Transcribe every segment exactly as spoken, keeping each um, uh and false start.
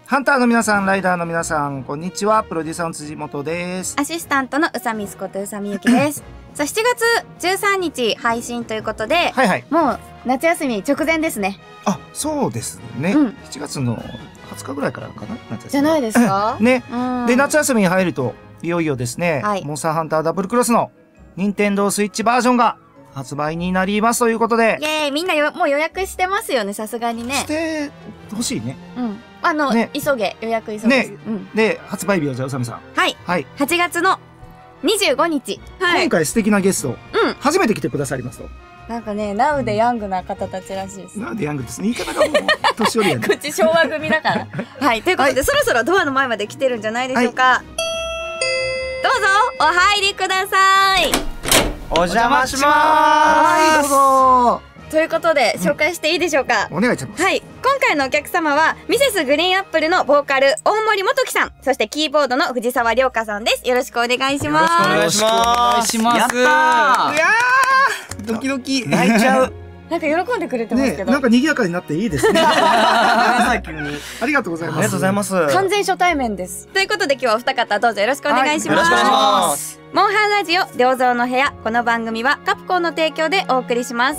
ハンターの皆さん、ライダーの皆さん、こんにちは。プロデューサーの辻本です。 アシスタントのうさみすことうさみゆきです。さあ、しちがつじゅうさんにち配信ということで、はいはい、もう夏休み直前ですね。 あ、そうですね。うん、しちがつのはつかぐらいからかな、夏休み。 じゃないですかね、うん。で、夏休みに入ると、いよいよですね、はい、モンスターハンターダブルクロスの任天堂スイッチバージョンが発売になりますということで。 イェーイ、みんなよもう予約してますよね、さすがにね。 してほしいね。 うん。あの、ね、急げ、予約急げ。ね、 うん、で、発売日はじゃあ、うさみさん。 はい。はい。はちがつのにじゅうごにち。 はい。今回素敵なゲスト、うん。初めて来てくださりますと。 なんかね、ナウでヤングな方たちらしいです。 ナウでヤングですね。言い方がもう、年寄りやね。 口昭和組だから。はい。ということで、はい、そろそろドアの前まで来てるんじゃないでしょうか。はい、どうぞ、お入りください。 お邪魔しまーす。 はい、どうぞ。 ということで、紹介していいでしょうか。 お願いします。 はい。今回のお客様は、ミセスグリーンアップルのボーカル、大森元樹さん、そしてキーボードの藤沢涼香さんです。よろしくお願いします。 よろしくお願いします。やったー。いやー、ドキドキ。泣いちゃう。 なんか喜んでくれてますけど。 なんか賑やかになっていいですね。ありがとうございます。 ありがとうございます。 完全初対面です。ということで今日はお二方どうぞよろしくお願いします。よろしくお願いします。モンハンラジオ、良造の部屋。この番組はカプコンの提供でお送りします。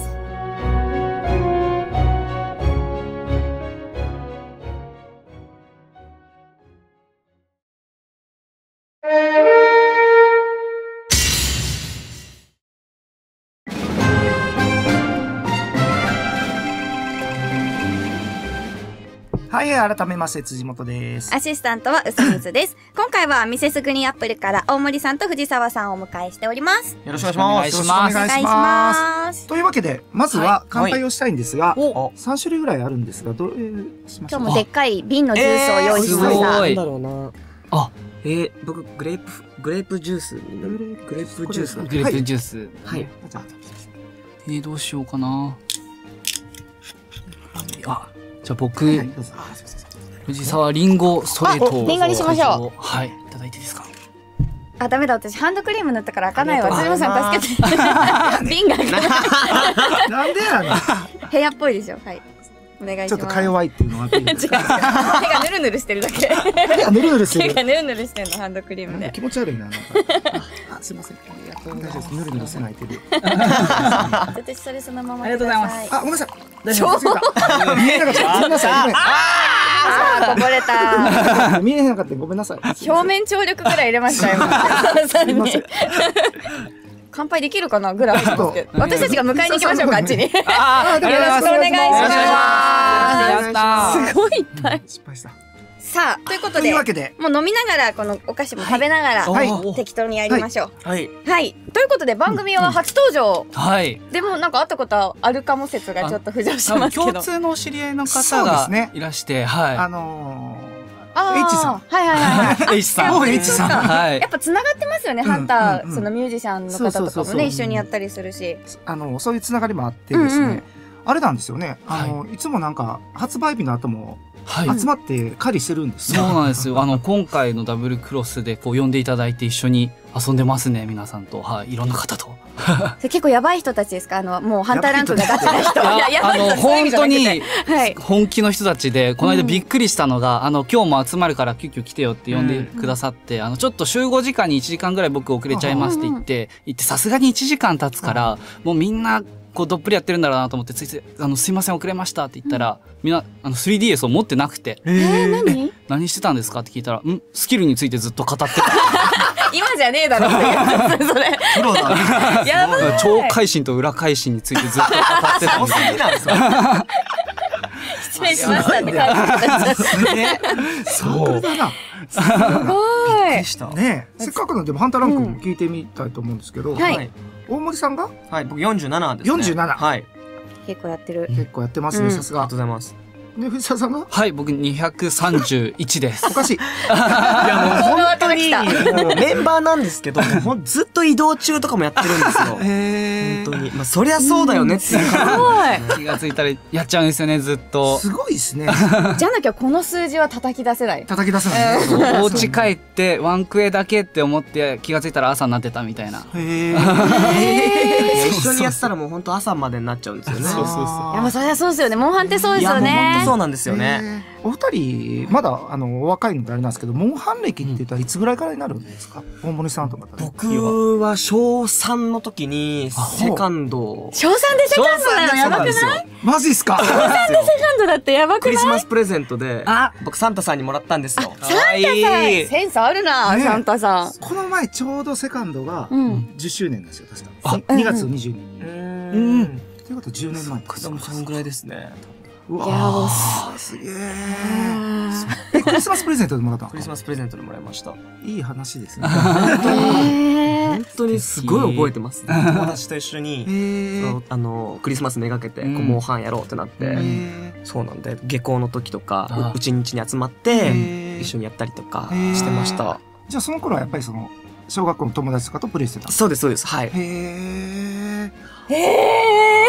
はい、改めまして辻本です。 アシスタントはうさみずです。今回はミセスグリーンアップルから大森さんと藤沢さんをお迎えしております。 よろしくお願いします。 よろしくお願いします。というわけで、まずは乾杯をしたいんですが、さんしゅるいぐらいあるんですが、どれしましょうか。 今日もでっかい瓶のジュースを用意しました。 なんだろうな。あ、えー、僕グレープグレープジュースグレープジュースグレープジュース。 はい。 えー、どうしようかな。あ、じゃあ僕。藤沢リンゴストレートをリンゴにしましょう。はい、いただいていいですか。 あ、ダメだ、私ハンドクリーム塗ったから開かないわ。すみません、助けて。瓶が開かない。 なんでやねん。部屋っぽいでしょ。はい。お願いします。 ちょっとか弱いっていうのは。違う。手がヌルヌルしてるだけ。手がヌルヌルしてる。 手がヌルヌルしてるの、ハンドクリームで。 気持ち悪いな。あ、すみません。ありがとうございます。ヌルヌルしてない手で。 私それそのまま。 ありがとうございます。 あ、ごめんなさい。 大丈夫。 見えなかった。ごめんなさい。 ああ、こぼれた。 見えなかった。ごめんなさい。 表面張力ぐらい入れましたよ。すみません。乾杯できるかなぐらいですけど。私たちが迎えに行きましょうか、あっちに。 ああ、 よろしくお願いします。すごいいっぱい。 失敗した。 さあ、ということで、もう飲みながら、このお菓子も食べながら、適当にやりましょう。はい。はい。ということで、番組は初登場。はい。でも、なんか会ったことあるかも説がちょっと浮上してますけど。 共通の知り合いの方がいらして、はい。 あのー、H さん。はいはいはい。 H さん。 H さん。 はい。やっぱ繋がってますよね、ハンター、そのミュージシャンの方とかもね、一緒にやったりするし。 あの、そういう繋がりもあってですね、あれなんですよね。あの、いつもなんか、発売日の後も、集まって狩りしてるんですよ。そうなんですよ。あの、今回のダブルクロスで、こう、呼んでいただいて一緒に遊んでますね、皆さんと。はい。いろんな方と。 結構やばい人たちですか？あの、もうハンターランクがガチな人。 いや、あの、本当に、本気の人たちで、この間びっくりしたのが、あの、今日も集まるから急遽来てよって呼んでくださって、あの、ちょっと集合時間にいちじかんぐらい僕遅れちゃいますって言って、言って、さすがにいちじかん経つから、もうみんな、こうどっぷりやってるんだろうなと思ってついついあのすいません遅れましたって言ったら、うん、みんなあの スリーディーエス を持ってなくて、 えー、何何してたんですかって聞いたら、んスキルについてずっと語ってた。 今じゃねえだろってそれ。 プロだ。 やばい。 超会心と裏会心についてずっと語ってた。 失礼しましたって感じ。 そうだな。 すごい。 ねえ、せっかくのでもハンターランクも聞いてみたいと思うんですけど。はい。大森さんが？ はい、僕よんじゅうななですね。 よんじゅうなな。 はい。 結構やってる。 結構やってますね、さすが。 ありがとうございます。 ね、藤沢さんが？ はい、僕にひゃくさんじゅういちです。 おかしい。いや、もう本当に、メンバーなんですけど、もうずっと移動中とかもやってるんですよ。へー。本当に。まあ、そりゃそうだよねっていう。 すごい。気がついたらやっちゃうんですよね、ずっと。 すごいですね。 じゃなきゃこの数字は叩き出せない。 叩き出せない。 お家帰ってワンクエだけって思って気がついたら朝になってたみたいな。 へー。一緒にやったらもう本当朝までになっちゃうんですよね。 そうそうそう。 いや、まあそりゃそうですよね。モンハンってそうですよね。 当そうなんですよね。 お二人まだあのお若いのであれなんですけど、モンハン歴って言ったらいつぐらいからになるんですか？大森さんとか。 僕はしょうさんの時にセカンド。 しょうさんでセカンドなのやばくない？ マジっすか？しょうさんでセカンドだってやばくない？ クリスマスプレゼントで僕サンタさんにもらったんですよ。 サンタさんセンスあるな、サンタさん。 この前ちょうどセカンドがじゅっしゅうねんですよ、確か。にがつにじゅうににち。うん。ということじゅうねんまえ。 そのぐらいですね。 うわー、すげえ。クリスマスプレゼントでもらったの？ クリスマスプレゼントでもらいました。 いい話ですね。 本当にすごい覚えてます。友達と一緒にあのクリスマスめがけてモンハンやろうってなって、そうなんで下校の時とかうちんちに集まって一緒にやったりとかしてました。 じゃあその頃はやっぱりその小学校の友達とかとプレイしてた？ そうですそうです。はい。へえ。へえ。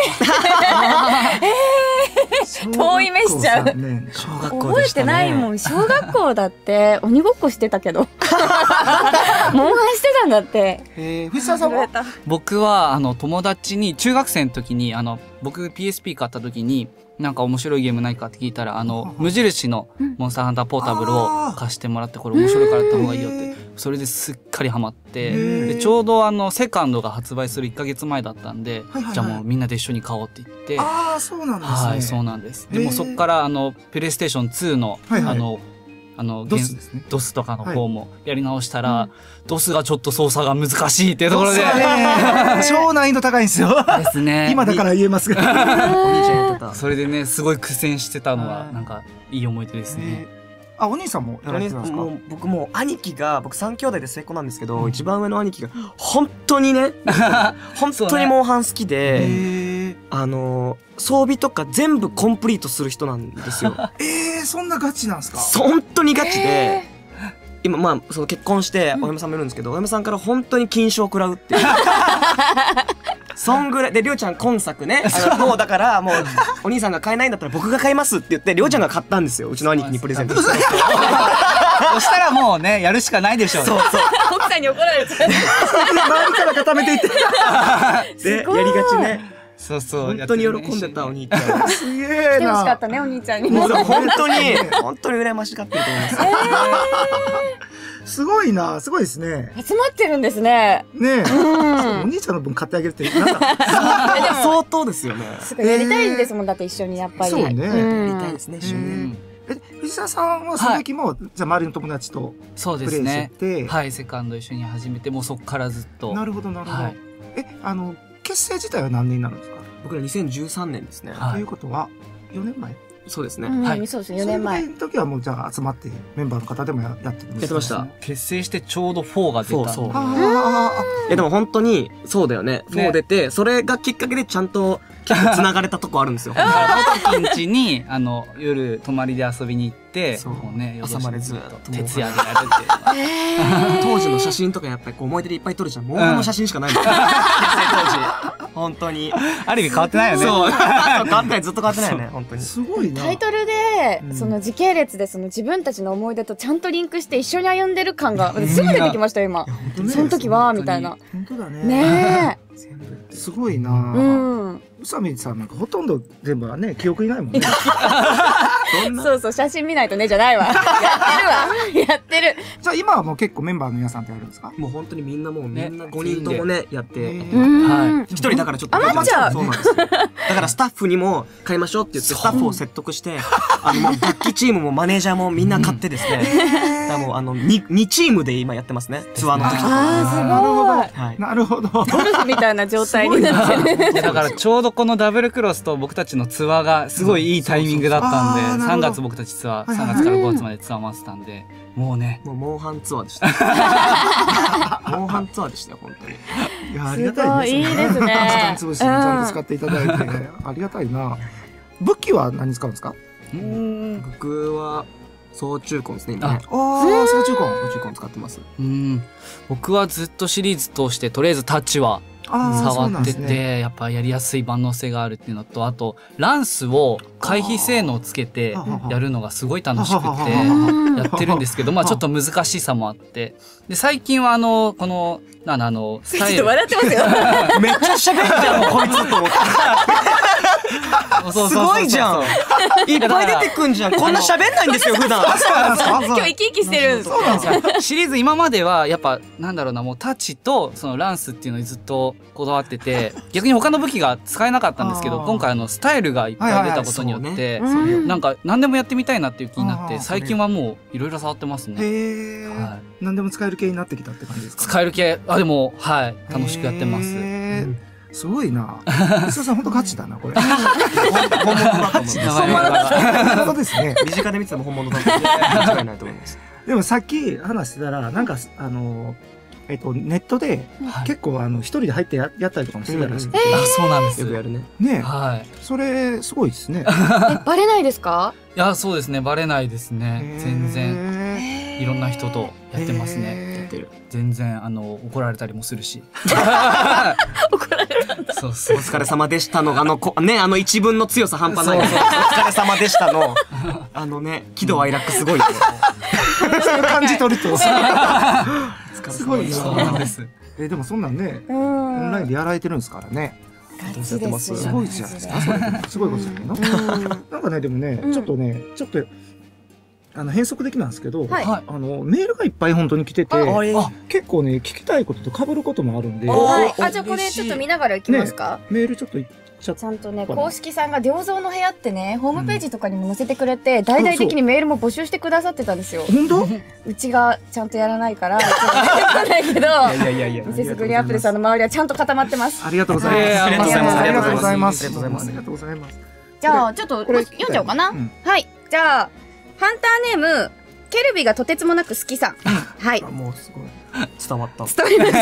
遠い目しちゃう。 小学校覚えてないもん。小学校だって鬼ごっこしてたけど。モンハンしてたんだって。 ええ、藤沢さんは？ 僕はあの友達に中学生の時にあの僕 ピーエスピー 買った時になんか面白いゲームないかって聞いたらあの無印のモンスターハンターポータブルを貸してもらって、これ面白いからやった方がいいよって、それですっかりハマって、でちょうどあのセカンドが発売するいっかげつまえだったんで、じゃあもうみんなで一緒に買おうって言って。 ああ、そうなんですね。 はい、そうなんです。でもそっからあのプレイステーションツーのあのあのドスですね。 ドスとかの方もやり直したら、はい、ドスがちょっと操作が難しいっていうところで超難易度高いんですよ。 ですね。 今だから言えますが。 お兄ちゃんやってた。 それでねすごい苦戦してたのはなんかいい思い出ですね。 あ、お兄さんもやられてたんですか？ もう僕も兄貴が僕さん兄弟で末っ子なんですけど、うん、一番上の兄貴が本当にね本当にモンハン好きで、ね、あの装備とか全部コンプリートする人なんですよ。 えー、そんなガチなんですか？ 本当にガチで、今まあその結婚してお嫁さんもいるんですけど、うん、お嫁さんから本当に金賞を食らうっていう。そんぐらいで、りょうちゃん今作ね、あのもうだからもうお兄さんが買えないんだったら僕が買いますって言ってりょうちゃんが買ったんですよ、うちの兄貴にプレゼントして。 そしたらもうねやるしかないでしょう。 そうそう。 奥さんに怒られちゃう。周りから固めていって。 でやりがちね。 そうそう。 本当に喜んでたお兄ちゃん。 すげえな。 来てほしかったねお兄ちゃんに。 もう本当に本当に羨ましがってると思います。 すごいな、すごいですね。 集まってるんですね。 ねえ。お兄ちゃんの分買ってあげるってなんか相当ですよね。 すごいやりたいんですもん、だって一緒にやっぱり。 そうね。 やりたいですね一緒に。 え、藤沢さんはその時もじゃあ周りの友達とそうですね。はい、セカンド一緒に始めてもうそこからずっと。 なるほどなるほど。え、あの結成自体は何年になるんですか？ 僕らにせんじゅうさんねんですね。 ということはよねんまえ？ そうですね。 はい。そうですね。よねんまえ。 その時はもうじゃあ集まってメンバーの方でもやってるんですね。 やってました。 結成してちょうどフォーが出た。そうそう。いやでも本当にそうだよね。フォー出てそれがきっかけでちゃんと繋がれたとこあるんですよ。 元金地にあの夜泊まりで遊びに行って、 もうね朝までずっと徹夜でやるっていう。当時の写真とかやっぱりこう思い出でいっぱい撮るじゃん。もうの写真しかないもん。結成当時。本当に。 ある意味変わってないよね。 そう。変わってない、ずっと変わってないよね、本当に。 すごいな。 タイトルで、その時系列でその自分たちの思い出とちゃんとリンクして一緒に歩んでる感が、すぐ出てきましたよ、今。その時は、みたいな。 本当だね。 ねえ。 すごいな。うん。宇佐美さんなんかほとんど全部はね、記憶にないもんね。 そうそう、写真見ないとねじゃないわ。やってるわ。やってる。 じゃあ今はもう結構メンバーの皆さんってやるんですか？ もう本当にみんなもうみんなごにんともね、やって。はい。一人だからちょっと。 余っちゃう。 そうなんですよ。だからスタッフにも買いましょうって言って、スタッフを説得して、あのもう楽器チームもマネージャーもみんな買ってですね。だからもうあの、にチームで今やってますね。ツアーの時とか。 ああ、 すごい。なるほど。 ゴルフみたいな状態になってる。 だからちょうどこのダブルクロスと僕たちのツアーがすごいいいタイミングだったんで、さんがつ僕たちツアー、さんがつからごがつまでツアー回ってたんで、もうね。 もうモンハンツアーでした。モンハンツアーでしたよ、本当に。 いや、ありがたいですね。 いいですね。 時間潰しにちゃんと使っていただいて、ありがたいな。武器は何使うんですか？ うん、僕は、総中根ですね、今ね。 ああ、総中根。 総中根使ってます。 うん。僕はずっとシリーズ通して、とりあえずタッチは、触ってて、ね、やっぱやりやすい万能性があるっていうのと、あとランスを回避性能をつけてやるのがすごい楽しくてやってるんですけど、まあちょっと難しさもあって、で最近はあのこのあのスタイル笑ってますよ。 めっちゃ喋ってるもんこいつと思って。 すごいじゃん。いっぱい出てくんじゃん。こんな喋んないんですよ普段。 今日生き生きしてるんです。そうなんですか。シリーズ今まではやっぱなんだろうな、もうタッチとそのランスっていうのにずっとこだわってて、逆に他の武器が使えなかったんですけど、今回あのスタイルがいっぱい出たことによってなんか何でもやってみたいなっていう気になって、最近はもういろいろ触ってますね。 へえ。何でも使える系になってきたって感じですか。 使える系、あでもはい楽しくやってます。 すごいな。石田さん本当ガチだなこれ。本物だと思います。 本物ですね。 身近で見てても本物だと間違いないと思います。 でもさっき話してたらなんかあのえっとネットで結構あの一人で入ってやったりとかもしてたらしくて。 あ、そうなんですよ。 よくやるね。 ね。 はい。 それすごいですね。 バレないですか？ いやそうですね、バレないですね。全然いろんな人とやってますね。やってる。全然あの怒られたりもするし。 怒られたんだ。 そうそう。お疲れ様でしたのあのこねあの一文の強さ半端ない。お疲れ様でしたのあのね喜怒哀楽すごい。 それ感じ取ると。 すごいな。 そうなんです。 えでもそんなんねオンラインでやられてるんですからね。 ガチです。 すごいじゃないですか。それすごいことですけど。なんかねでもねちょっとねちょっとあの変則的なんですけど、あのメールがいっぱい本当に来てて、結構ね聞きたいことと被ることもあるんで。 あじゃあこれちょっと見ながらいきますか。 メールちょっとちゃんとね公式さんが良造の部屋ってねホームページとかにも載せてくれて大々的にメールも募集してくださってたんですよ。 本当？ うちがちゃんとやらないからわかんないけど、ミセスグリーンアップルさんの周りはちゃんと固まってます。 ありがとうございます。 ありがとうございます。 ありがとうございます。ありがとうございます。 じゃあちょっと読んじゃおうかな。はい。じゃあハンターネームケルビがとてつもなく好きさん。はい。 もうすごい伝わった。 伝わりました。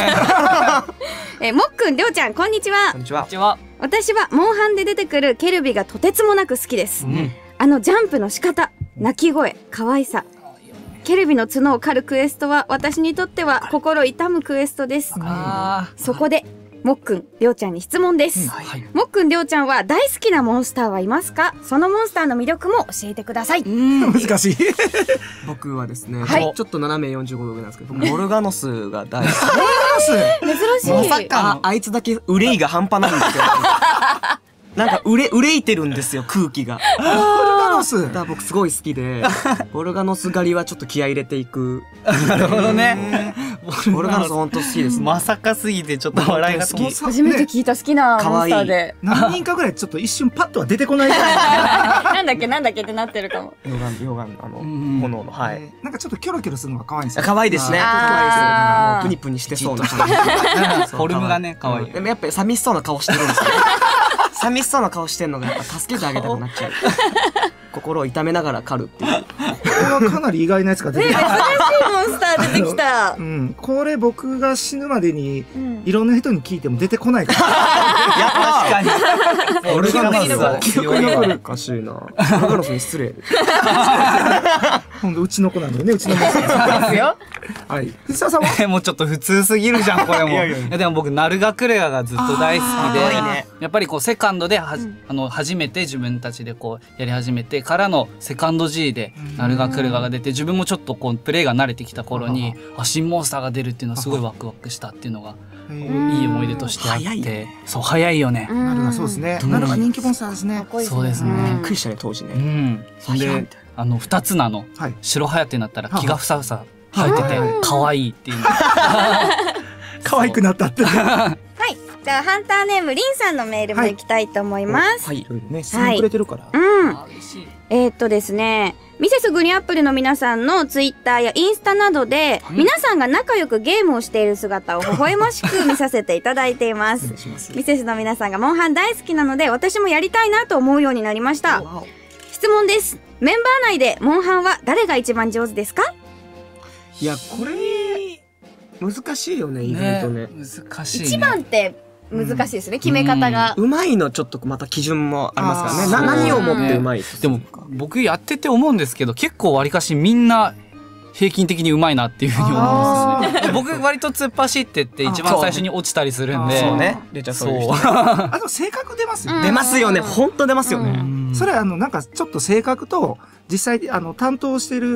えもっくんりょうちゃんこんにちは。 こんにちは。 私はモンハンで出てくるケルビがとてつもなく好きです。あのジャンプの仕方、鳴き声、可愛さ。ケルビの角を狩るクエストは私にとっては心痛むクエストです。そこでもっくんりょうちゃんに質問です。もっくんりょうちゃんは大好きなモンスターはいますか？そのモンスターの魅力も教えてください。 難しい。 僕はですねちょっと斜めよんじゅうごど上なんですけどモルガノスが大好き。 珍しい。 まさかあいつだけ憂いが半端ないんですよ。なんか憂憂いてるんですよ空気が。 ボルガノスだ僕すごい好きでボルガノス狩りはちょっと気合い入れていく。 なるほどね。 ボルガノス本当好きです。 まさかすぎてちょっと笑いが好き。 初めて聞いた好きなモンスターで。 何人かぐらいちょっと一瞬パッとは出てこない。 なんだっけなんだっけってなってるかも。 溶岩溶岩あの炎のはい。 なんかちょっとキョロキョロするのが可愛いんですよ。 可愛いですね。可愛いです。プニプニしてそうな感じ。 フォルムがね可愛い。 でもやっぱり寂しそうな顔してるんですよ。寂しそうな顔してんのがやっぱ助けてあげたくなっちゃう。心を痛めながら狩るっていう。 これはかなり意外なやつが出てきた。 珍しいモンスター出てきた。 うん、これ僕が死ぬまでにいろんな人に聞いても出てこないから。 や確かに。 俺がまずは記憶に残る。 おかしいな。ボルガノスに失礼。 今度うちの子なんだよね、うちのモンスターですよ。はい。藤田さんはもうちょっと普通すぎるじゃんこれも。いやいやでも僕ナルガクレアがずっと大好きで、やっぱりこうセカンドではあの初めて自分たちでこうやり始めてからのセカンド G でナルガクレアが出て、自分もちょっとこうプレイが慣れてきた頃にあ新モンスターが出るっていうのはすごいワクワクしたっていうのがいい思い出としてあって、そう早いよね。 ナルガそうですね。ナルガ人気モンスターですね。 そうですね。 びっくりしたね当時ね。 うん。そんであの二つなの白ハヤテになったら気がふさふさ生えてて可愛いっていう。 可愛くなったって。 はい。じゃあハンターネームリンさんのメールもいきたいと思います。 はい。 ね、質問くれてるから。 うん。えーっとですね、ミセスグリーンアップルの皆さんのツイッターやインスタなどで、皆さんが仲良くゲームをしている姿を微笑ましく見させていただいています。ミセスの皆さんがモンハン大好きなので、私もやりたいなと思うようになりました。質問です。メンバー内でモンハンは誰が一番上手ですか？ いや、これ、難しいよね、意外とね。 難しい。 一番って難しいですね、決め方が。 うまいのちょっとまた基準もありますからね。何をもってうまい。 でも、僕やってて思うんですけど、結構わりかしみんな、平均的にうまいなっていうふうに思うんですよね。僕割と突っ走ってって一番最初に落ちたりするんで。 そうね。出ちゃそう。 あと性格出ますよね。 出ますよね。本当出ますよね。 それあのなんかちょっと性格と実際あの担当してる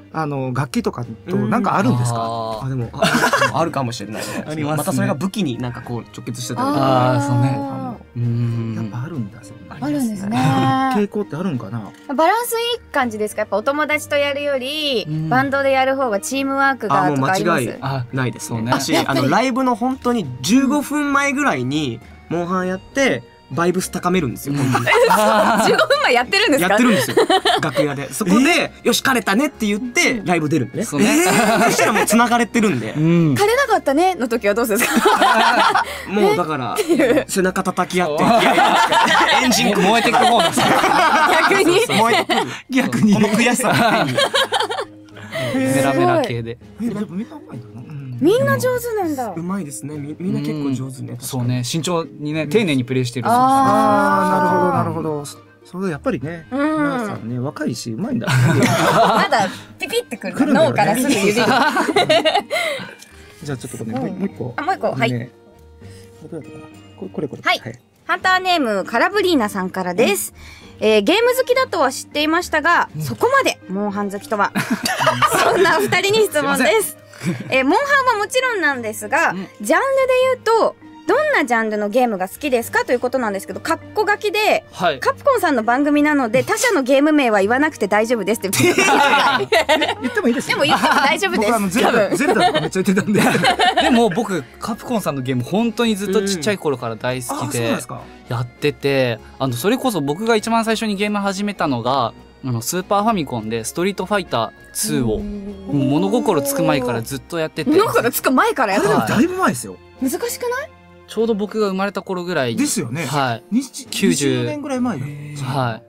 あの楽器とかとなんかあるんですか？ あでもあるかもしれないね。ありますね。またそれが武器になんかこう直結してたりとか。 ああそうね。 うん。やっぱあるんだ。 あるんですね。 傾向ってあるんかな。 バランスいい感じですか？やっぱお友達とやるよりバンドでやる方がチームワークがとかあります？ あ、ないですね。私あのライブの本当にじゅうごふんまえぐらいにモンハンやって。バイブス高めるんですよ。じゅうごふんまえやってるんですか？ やってるんですよ。楽屋で。そこで、よし、枯れたねって言って、ライブ出るんでね。そしたらもう繋がれてるんで。 枯れなかったねの時はどうするんですか？ もうだから、背中叩き合って、エンジン燃えてく方です逆に燃えてくる。逆に。この悔しさ。 メラメラ系で。 みんなうまいんだな。 みんな上手なんだ。 うまいですね。みんな結構上手ね。 そうね。慎重にね、丁寧にプレイしてる。 ああ、なるほど、なるほど。それやっぱりね、皆さんね、若いし、うまいんだ。 まだピピってくる。脳からすぐ指が。 じゃあちょっとこれもう一個。 あ、もう一個。はい。 どうやったかな。これこれ。 はい。ハンターネームカラブリーナさんからです。えー、ゲーム好きだとは知っていましたが、そこまでモンハン好きとは。そんなお二人に質問です。えー、モンハンはもちろんなんですが、ジャンルで言うと、どんなジャンルのゲームが好きですかということなんですけど、カッコ書きで、はい、カプコンさんの番組なので、他社のゲーム名は言わなくて大丈夫ですって言って言ってもいいですよ。 でも言っても大丈夫です。僕あのゼルダ、 ゼルダとかめっちゃ言ってたんで。 でも僕、カプコンさんのゲーム本当にずっとちっちゃい頃から大好きで、やってて、あの、それこそ僕が一番最初にゲーム始めたのが、あの、スーパーファミコンでストリートファイターツーを、物心つく前からずっとやってて。 物心つく前からやってた。 だいぶ前ですよ。 難しくないちょうど僕が生まれた頃ぐらいですよね。 はい。 きゅうじゅうねんぐらい前。 はい。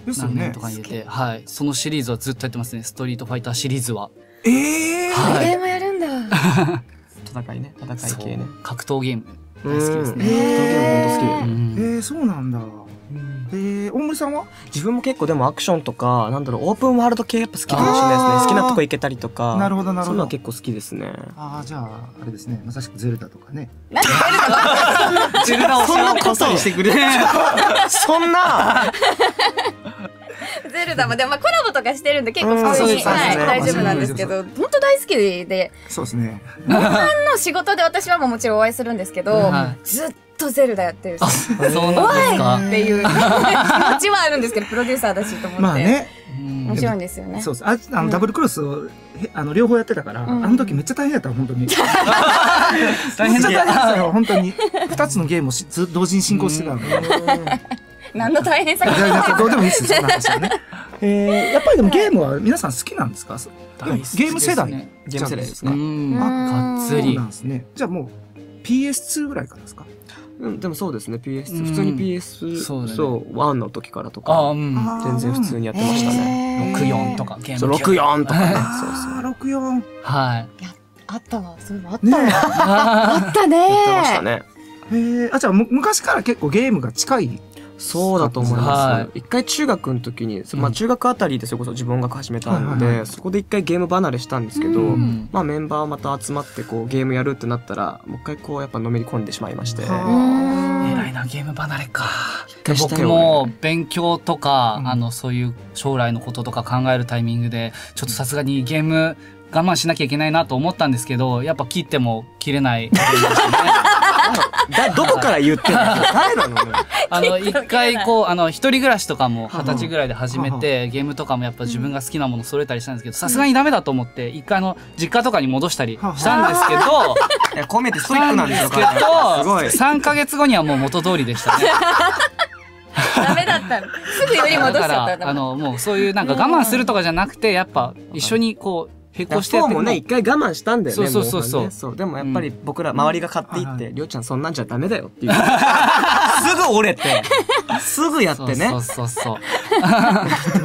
ですよね。 何年とかに入れて、はい。そのシリーズはずっとやってますね。ストリートファイターシリーズは。 ええ。 はい。ゲームやるんだ。 戦いね。戦い系ね。 格闘ゲーム大好きですね。 格闘ゲーム本当好き。 ええ、そうなんだ。えー、大森さんは？ 自分も結構でもアクションとか、なんだろう、オープンワールド系やっぱ好きかもしれないですね。好きなとこ行けたりとか。 なるほど、なるほど。 そういうのは結構好きですね。 ああ、じゃあ、あれですね。まさしくゼルダとかね。 なんでゼルダゼルダをそんなことにしてくれ。そんなゼルダも、でもまあコラボとかしてるんで結構普通に、はい、大丈夫なんですけど、本当大好きで。 そうですね。 モンハンの仕事で私はももちろんお会いするんですけど、ずっとゼルダやってるし。 そうなんですかっていう気持ちはあるんですけど、プロデューサーだしと思って。 まあね。 面白いんですよね。 そうです。あ、あのダブルクロスをあの両方やってたから、あの時めっちゃ大変だった本当に。大変だったよ本当に。二つのゲームをず同時に進行してたので。 何の大変さか。どうでもいいですよ。そんな話はね。えー、やっぱりでもゲームは皆さん好きなんですか？ゲーム世代。 ゲーム世代ですね。 あ、がっつり。 なんですね。じゃあもう ピーエスツー ぐらいからですか？ うん、でもそうですね。ピーエスツー、普通に ピーエス、そう、ワンの時からとか、全然普通にやってましたね。 ろくよんとか、ゲーム。ろくよんとかね。 そうそう。ろくよん。 はい。 あったわ。そういうのあったわ。あったね。 やってましたね。 へえ、あ、じゃあ昔から結構ゲームが近い。 そうだと思います。一回中学の時に、まあ中学あたりでそれこそ自分音楽始めたので、そこで一回ゲーム離れしたんですけど、まあメンバーまた集まってこうゲームやるってなったら、もう一回こうやっぱのめり込んでしまいまして。偉いな、ゲーム離れか。僕も勉強とか、あの、そういう将来のこととか考えるタイミングで、ちょっとさすがにゲーム我慢しなきゃいけないなと思ったんですけど、やっぱ切っても切れない。 だどこから言ってんの？誰なの？ あの一回こうあの一人暮らしとかも二十歳ぐらいで始めて、ゲームとかもやっぱ自分が好きなもの揃えたりしたんですけど、さすがにダメだと思って一回あの実家とかに戻したりしたんですけど、 こう見えてストイックなんですよ。 けど三ヶ月後にはもう元通りでしたね。 ダメだったの。すぐより戻しちゃったんだ。 あのもうそういうなんか我慢するとかじゃなくて、やっぱ一緒にこう。並行してやってもね、一回我慢したんだよね。 そうそうそうそう。でもやっぱり僕ら周りが買っていって、りょうちゃんそんなんじゃダメだよっていう。すぐ折れて、すぐやってね。 そうそうそう。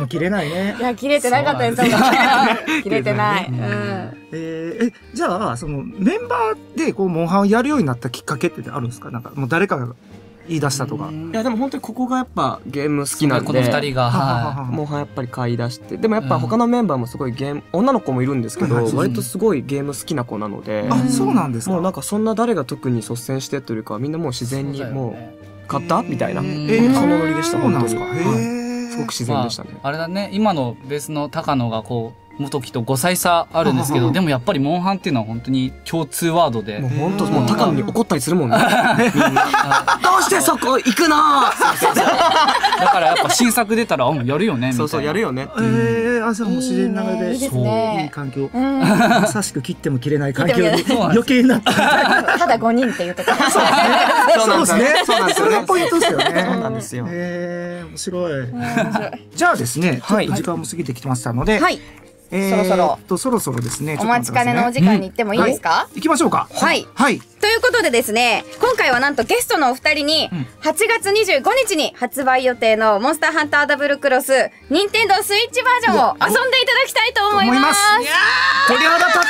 切れないね。 いや、切れてなかったです。切れてない。 え、じゃあ、そのメンバーでこう、モンハンをやるようになったきっかけってあるんですか？なんか、もう誰かが言い出したとか。 いやでも本当にここがやっぱゲーム好きなんで、 この二人が、 はい、モンハンやっぱり買い出して、でもやっぱ他のメンバーもすごいゲーム、女の子もいるんですけど、割とすごいゲーム好きな子なので、 あ、そうなんですか。 もうなんかそんな誰が特に率先してというか、みんなもう自然にもう買ったみたいな、そのノリでした。本当に。すごく自然でしたね。 あれだね、今のベースの高野がこう元木とごさい差あるんですけど、でもやっぱりモンハンっていうのは本当に共通ワードで、 もう本当もう高野に怒ったりするもんね。みんなどうしてそこ行くの？ だからやっぱ新作出たら、あ、もうやるよねみたいな。 そうそうやるよね。 ええ、あ、じゃあもう自然な流れで、そういい環境。まさしく切っても切れない環境に余計な。 ただごにんっていうところ。 そうですね。そうなんですよね。 それがポイントですよね。 そうなんですよ。 ええ、面白い。じゃあですね、ちょっと時間も過ぎてきましたので。はい。そろそろとそろそろですね。 お待ちかねのお時間に行ってもいいですか？ 行きましょうか。 はい。はい。ということでですね、今回はなんとゲストのお二人にはちがつにじゅうごにちに発売予定のモンスターハンターダブルクロスニンテンドースイッチバージョンを遊んでいただきたいと思います。 鳥肌立った。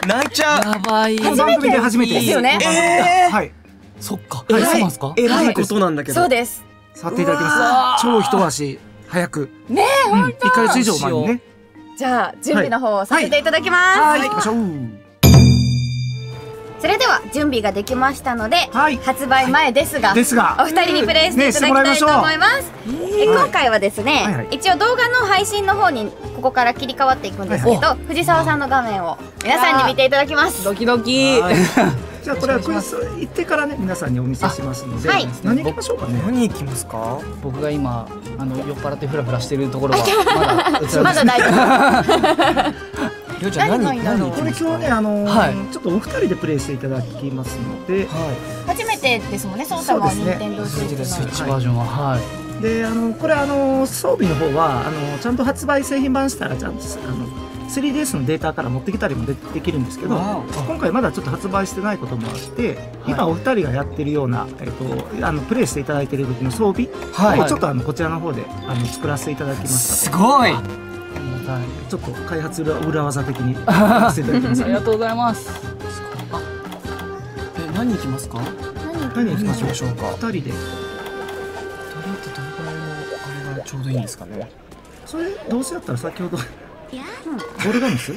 泣いちゃう。 やばい。 番組で初めてですよね。はい。 そっか。 そうなんですか？えらいことなんだけど。 そうです。 触っていただきます。超一足早く。 ねえ、本当。 いっかげつ以上前にね。 じゃあ準備の方をさせていただきます。 はい、行きましょう。 それでは準備ができましたので、発売前ですが、 ですが、 お二人にプレイしていただきたいと思います。今回はですね、一応動画の配信の方にここから切り替わっていくんですけど、藤沢さんの画面を皆さんに見ていただきます。 ドキドキ。 じゃあこれはクイズ行ってからね皆さんにお見せしますので、何行きましょうかね。 何行きますか？ 僕が今あの酔っ払ってフラフラしてるところはまだ大丈夫。 りょうちゃん何何これ今日ねあのちょっとお二人でプレイしていただきますので、 初めてですもんね。そうさんもニンテンドースイッチスイッチバージョンははい。 であのこれあの装備の方はあのちゃんと発売製品版したらちゃんとあのスリーディーエス のデータから持ってきたりも で, できるんですけど、今回まだちょっと発売してないこともあって、はい、今お二人がやってるような、えー、とあのプレイしていただいている時の装備をちょっとあのこちらの方であの作らせていただきました。 すごい。 ちょっと開発 裏, 裏技的にさせていただきます。 ありがとうございます。 え、何行きますか？ 何行きましょうか。二人で。二人ってどれくらいのあれがちょうどいいんですかね。それどうせだったら先ほど。ボルガノス？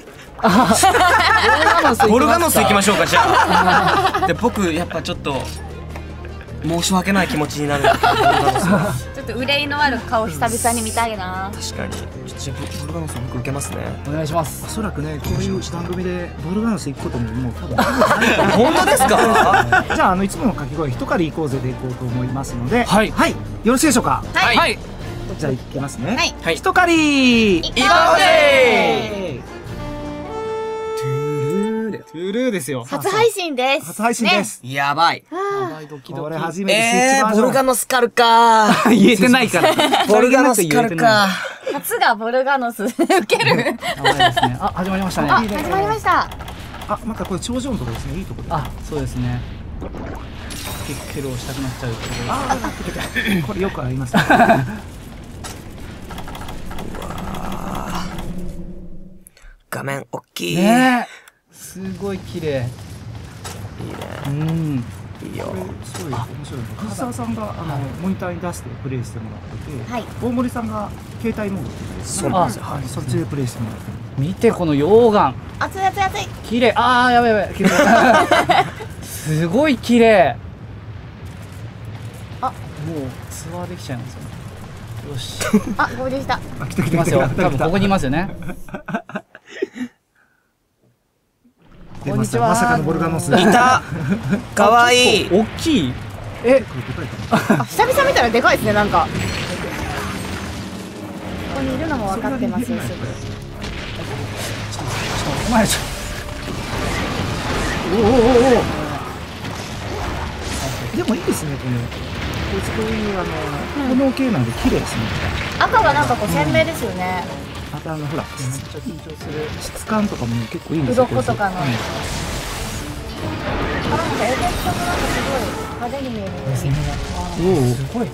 ボルガノス行きましょうかじゃあ。で僕やっぱちょっと申し訳ない気持ちになる。 ちょっと憂いのある顔久々に見たいな。 確かに。ちょっとボルガノス僕受けますね。 お願いします。 おそらくねこういう番組でボルガノス行くことももう多分。 本当ですか？ じゃああのいつもの掛け声一狩り行こうぜで行こうと思いますので、 はいはいよろしいでしょうか？ はい。 じゃあ行きますね。 はい。 一狩り。 行こうぜ。 トゥルートゥルーですよ。 初配信です。 初配信です。 やばい。 やばいドキドキ。 これ初めてスイッチバージョン。 ボルガノスカルか。 言えてないから。 ボルガノスカルか。 初がボルガノス受ける。 やばいですね。あ始まりましたね。 あ始まりました。 あまたこれ頂上のところですね。いいところ。 あそうですね。キッケルをしたくなっちゃうってことです。 あこれよくあります。 画面大きい。 ねえ。すごい綺麗。いいね。うん。 いいよ。 すごい面白い。藤沢さんがあのモニターに出してプレイしてもらってて、 はい、 大森さんが携帯モードで、 そうなんですよ。 はい、そっちでプレイしてもらって。 見てこの溶岩。 熱い熱い熱い。 綺麗。ああやばいやばい。すごい綺麗。あもうツアーできちゃいますよね。よし。 あ合流した。 あ来た来た来た。多分ここにいますよね。 こんにちは。まさかのボルガノス。 いた。可愛い。 大きい。え。 あ久々見たらでかいですねなんか。ここにいるのも分かってますよすぐ。 お前ちょ。おおおお。でもいいですねこの。こいつこういうあの炎系なんで綺麗ですね。 赤がなんかこう鮮明ですよね。 またあのほらめっちゃ緊張する質感とかも結構いいんですよ。鱗とかの。あなんかエフェクトもなんかすごい派手に見える。 おおすごい。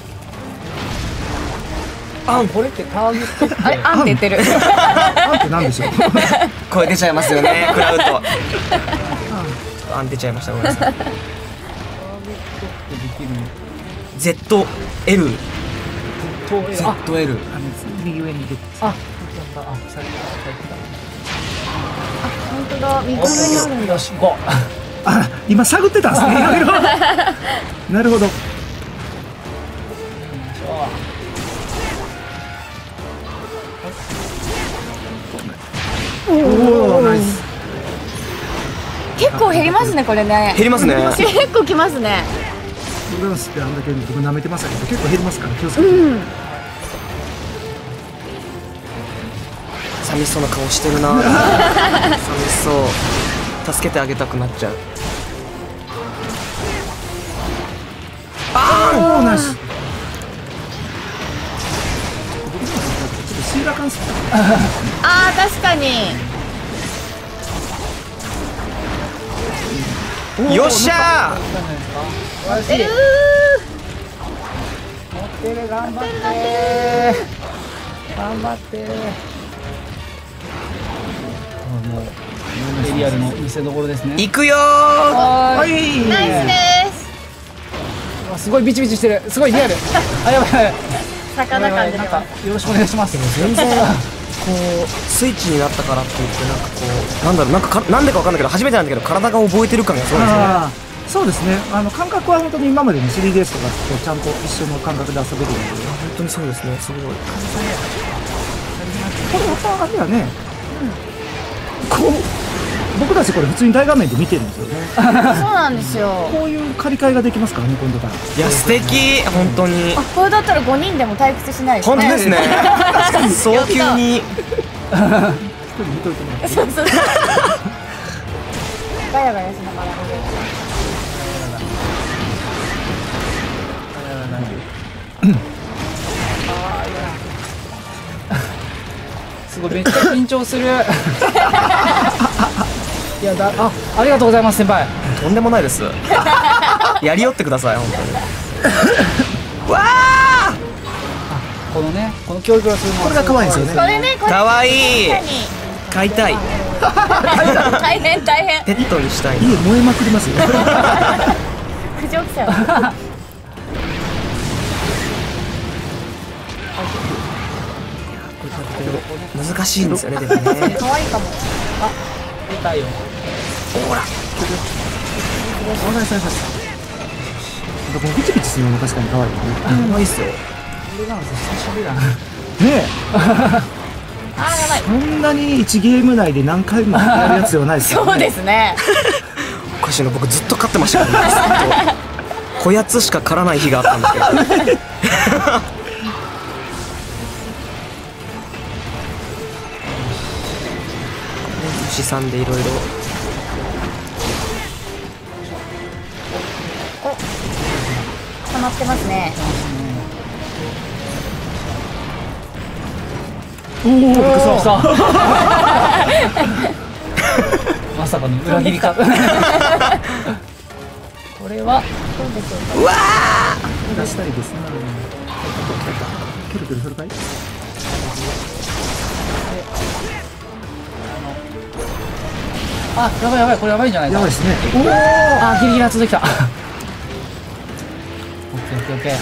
あんこれってターゲットあれあんって言ってる。 あんってなんでしょう。 声出ちゃいますよね食らうと。あん出ちゃいましたごめんなさい。ゼットエル ゼットエル右上に出てあ、あ、 本当だ、右上にあるんだ。 あ、今探ってたんですね。なるほど。 おお、ナイス。 結構減りますねこれね。 減りますね。 結構きますね。 フランスってあんだけ僕舐めてましたけど結構減りますから気をつけて。 うん。 寂しそうな顔してるな。寂しそう。助けてあげたくなっちゃう。 ああ、おお、ナイス。ちょっとシーラカンス。 ああ、確かに。 よっしゃー。持ってる。 持ってる、頑張って。頑張って。もうエリアルの見せ所ですね。 行くよー。 はい。ナイスです。 すごいビチビチしてる。すごいリアル。あ、やばいやばい。 魚感じ。 なんかよろしくお願いします。 全然こうスイッチになったからって言ってなんかこうなんだろうなんかかなんでかわかんないけど初めてなんだけど体が覚えてる感がすごいですね。 そうですね。あの感覚は本当に今までの スリーディーエス とかとちゃんと一緒の感覚で遊べるので本当にそうですね。すごい。これやっぱあれはね。こう僕たちこれ普通に大画面で見てるんですよね。 そうなんですよ。 こういう借り換えができますからね今度から。いや素敵本当に。 あ、これだったらごにんでも退屈しないですね。 本当ですね。確かに早急に。一人見といてもらって。 そうそう。ガヤガヤしながら。 すごいめっちゃ緊張する。いやだあありがとうございます先輩。 とんでもないです。やりよってください本当に。わあ。 このねこの教育がするのこれが可愛いですよね。 これねこれ。 可愛い。買いたい。 大変大変。 ペットにしたい。 家燃えまくりますよ。 苦情来ちゃう。 難しいんですよねでもね。 可愛いかも。 あ、出たよ。 ほら。 お願いします。このピチピチするのも確かに可愛いね。 可愛いっすよ。 これなんです久しぶりだな。 ねえ。 あーやばい。 そんなにいちゲーム内で何回もやるやつではないですよね。 そうですね。 おかしいな僕ずっと勝ってましたからね。ずっとこやつしか狩らない日があったんですけど。牛さんでいろいろ。 お、溜まってますね。 おお、びっくりした。 まさかの裏切りか。これはどうでしょうか。 うわ出したいですね。キルキルするかい？ あ、やばいやばいこれやばいんじゃないか。 やばいですね。 おお、あ、ギリギリ続きた。オッケーオッケーオッケー。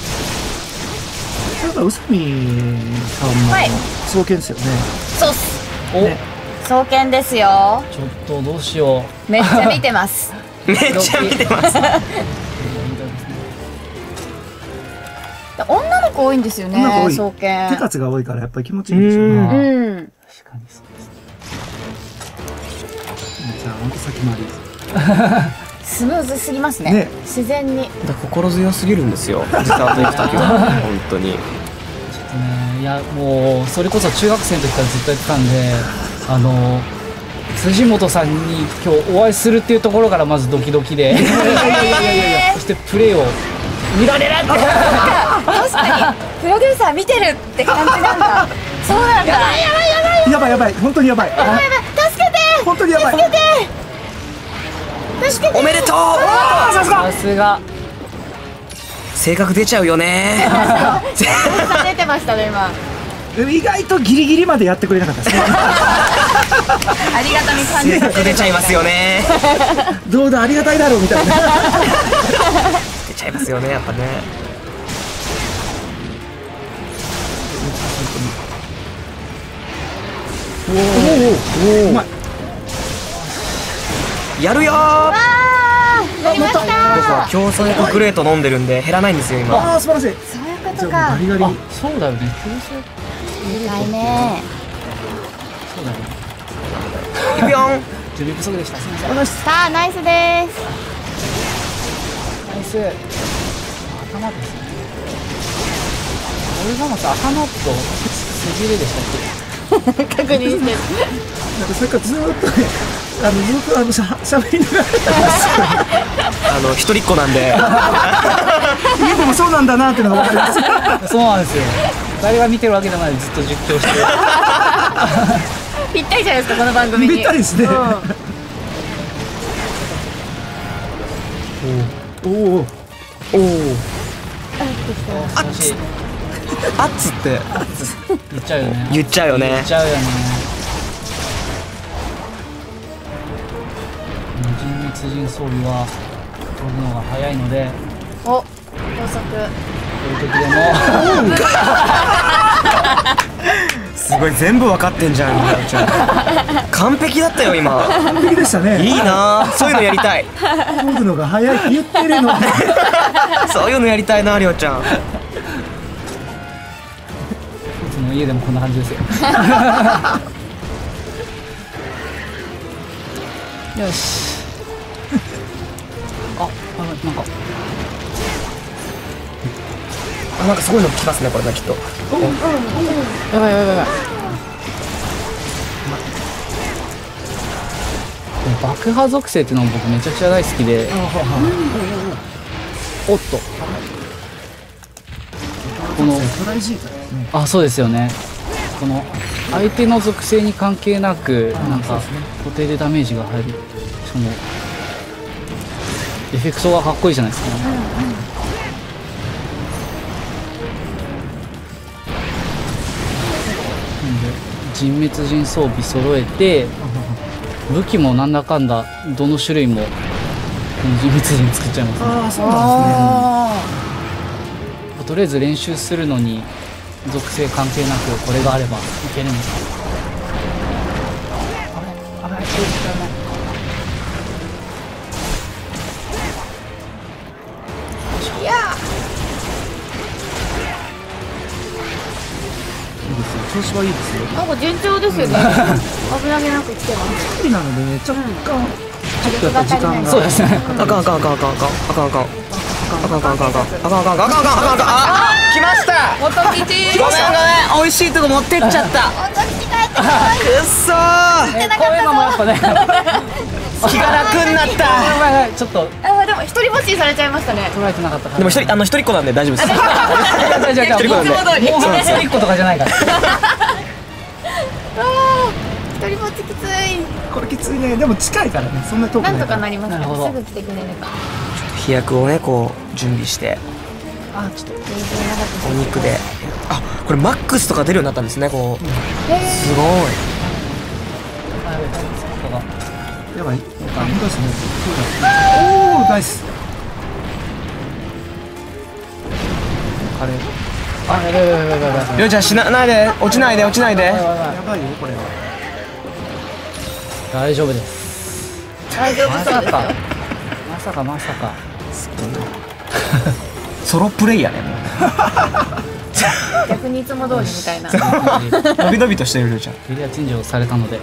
そういえば宇佐美さんも双剣ですよね。 そうっす。 お、 双剣ですよ。 ちょっとどうしよめっちゃ見てます。 めっちゃ見てます。 女の子多いんですよね。双剣。 手数が多いからやっぱり気持ちいいですよね。 うん。 う。確かにそうです。 じゃあ本当先回り。 スムーズすぎますね。 ね自然に。 だ心強すぎるんですよ。実はと行く時は本当に。 ちょっとね、いやもうそれこそ中学生の時からずっとやってたんで、あの辻本さんに今日お会いするっていうところからまずドキドキで、そしてプレーを見られるって。 確かにプロデューサー見てるって感じなんだ。そうなんだ。やばいやばいやばいやばいやばい本当にやばい。 やばいやばい。助けて。 本当にやばい。 助けて。助けて。 おめでとう。 さすが。 さすが。 性格出ちゃうよね。 出てましたね今。 意外とギリギリまでやってくれなかったですね。 ありがたみ感じ性格出ちゃいますよね。 どうだありがたいだろうみたいな。 出ちゃいますよねやっぱね。 おおおおうまい。 やるよー。 あーやりましたー。 強酸薬グレート飲んでるんで減らないんですよ今。 ああ素晴らしい。 そういうことじゃあもうガか。 リガリ。 あ、そうだよね。 にかいめ。 そうだよね。 準備不足でした。すみません。 さあナイスです。ナイス。頭ですね。オルガモス頭と背びれでしたっけ？ 確認してる。 なんかそれからずーっとね、あのずっとあのしゃ喋りながらあの一人っ子なんで家でもそうなんだなっていうのが分かります。 そうなんですよ。誰が見てるわけでもない、ずっと実況してぴったりじゃないですかこの番組に。 ぴったりですね。おおおおお。 あっつあっつって言っちゃうよね。 言っちゃうよね。 言っちゃうよね。人滅人装備は飛ぶのが早いので。 お、高速。 こういう時でもすごい全部分かってんじゃんみなみちゃん。完璧だったよ今。 完璧でしたね。 いいな、そういうのやりたい。 飛ぶのが早いって言ってるの。 そういうのやりたいなりょうちゃん。 いつも家でもこんな感じですよ。よし。あ、なんか。 あ、なんかすごいの来ますねこれねきっと。 やばいやばいやばい。爆破属性っていうのも僕めちゃくちゃ大好きで。おっと。このあ、そうですよね。この相手の属性に関係なくなんか固定でダメージが入る。しかもエフェクトがかっこいいじゃないですか。人滅人装備揃えて武器もなんだかんだどの種類も人滅人作っちゃいますね。 ああ、そうなんですね。とりあえず練習するのに属性関係なくこれがあればいけるんです。あれあれいや調子はいいですよ。 なんか順調ですよね。危なげなく来てます。 一人なのでね、若干ちょっとやっぱ時間が。 そうですね。 あかんあかんあかんあかんあかんあかんあかんあかんあかんあかんあかんあかんあかんあかんあかんあかんあかん。あ、来ました。 元吉。 ごめんごめん、美味しいとこ持ってっちゃった。 元吉帰ってこい。 くっそー。 こういうのもやっぱね気が楽になった。 ちょっとあ、でも一人ぼっちにされちゃいましたね。 捉えてなかったから。 でも一人あの一人っ子なんで大丈夫です。 じゃあじゃあ一人っ子なんで。 もう一人っ子とかじゃないから。 一人ぼっちきつい。 これきついね。でも近いからね。そんな遠くない。 なんとかなりますね。 なるほどすぐ来てくれれば。 飛躍をねこう準備して。 あ、ちょっとお肉で。あ、これマックスとか出るようになったんですね。こう。すごい。 やばい。あ、本当ですね。おお、ナイス。 カレー。あ、やばいやばいやばいやばい。 りょうちゃん死なないで、落ちないで落ちないで。 やばいよこれは。 大丈夫です。 大丈夫まさかまさかまさか。 ソロプレイヤーね。 逆にいつも通りみたいな。 伸び伸びとしてるりょうちゃん。 エリアチェンジをされたので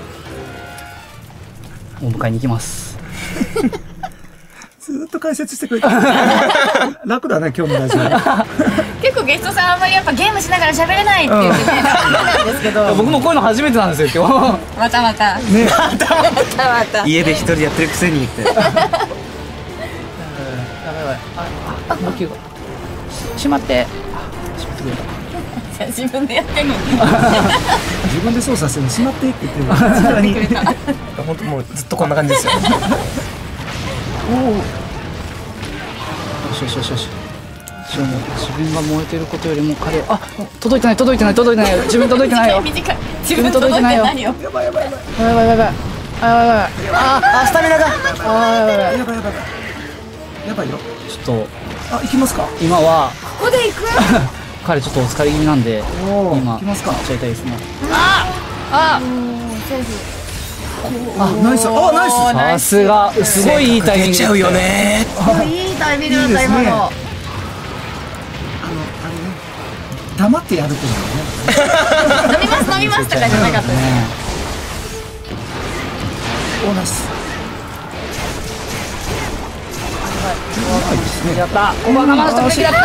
お迎えに行きます。 ずーっと解説してくれて楽だね今日のラジオ。 結構ゲストさんあんまりやっぱゲームしながら喋れないって言ってね、なんですけど。 僕もこういうの初めてなんですよ今日。 またまた。ね。またまたまた。 家で一人でやってるくせにって。 やばいやばい。あ、もう一個。しまって。しまってくれた。 自分でやってんのに。 自分で操作してるしまっていって言ってる。さすがに。 本当もうずっとこんな感じですよ。 おお。 よしよしよしよし。自分が燃えてることよりも彼、あ、届いてない届いてない届いてないよ。自分届いてないよ。 短い。自分届いてないよ。やばいやばいやばい。 やばいやばい。 やばいやばい。あ、やばいやばい。あ、 あ、スタミナが。 あ、やばいやばい。 やばいやばい。やばいよ。 ちょっとあ、行きますか。 今はここで行く。 彼ちょっとお疲れ気味なんで今行きますか。 行っちゃいたいですね。 あ、あ、 あ、ナイス。あ、ナイス。 さすがすごいいいタイミング。 出ちゃうよね。 いいタイミングだった今の。 あのあれね。黙ってやるっていうのはね。 飲みます飲みますとかじゃなかったです。 おおナイス。 やった。おばがましてやった。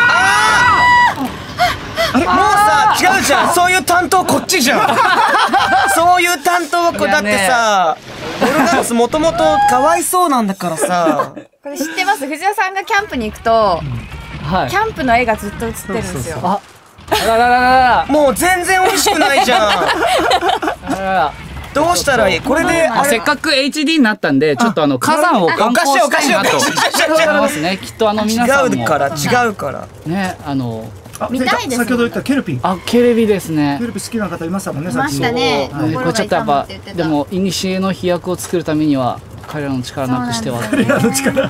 あれもうさ違うじゃん。そういう担当こっちじゃん。そういう担当はこれだってさ、オルガンスもともとかわいそうなんだからさ。 これ知ってます？藤田さんがキャンプに行くと、はい、キャンプの絵がずっと写ってるんですよ。あ、 あららららら。 もう全然美味しくないじゃん。あらら。どうしたらいい？これでせっかく エイチディー になったんで、ちょっとあの火山を観光したいなと思いますね。きっとあの皆さんも違うから違うからね、あの見たいです。 先ほど言ったケルピ。 あ、ケルピですね。 ケルピ好きな方いましたもんね。 いましたね。 これちょっとやっぱでもイニシエの飛躍を作るためには彼らの力なくしては。 彼らの力。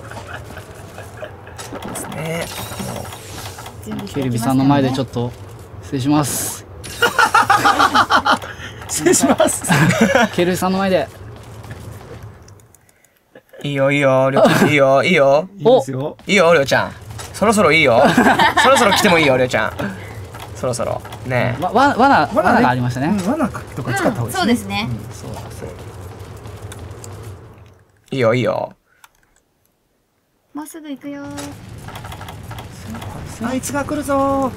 ですね。 ケルピさんの前でちょっと失礼します。 失礼します。 ケルピさんの前で。 いいよいいよりょうちゃんいいよいいよ。 いいですよ。 いいよりょうちゃん。そろそろいいよ。そろそろ来てもいいよりょうちゃん。そろそろね。 わわわなわながありましたね。 わなとか使った方がいいですね。 そうですね。 そうだそう。 いいよいいよ。 もうすぐ行くよ。 あいつが来るぞ。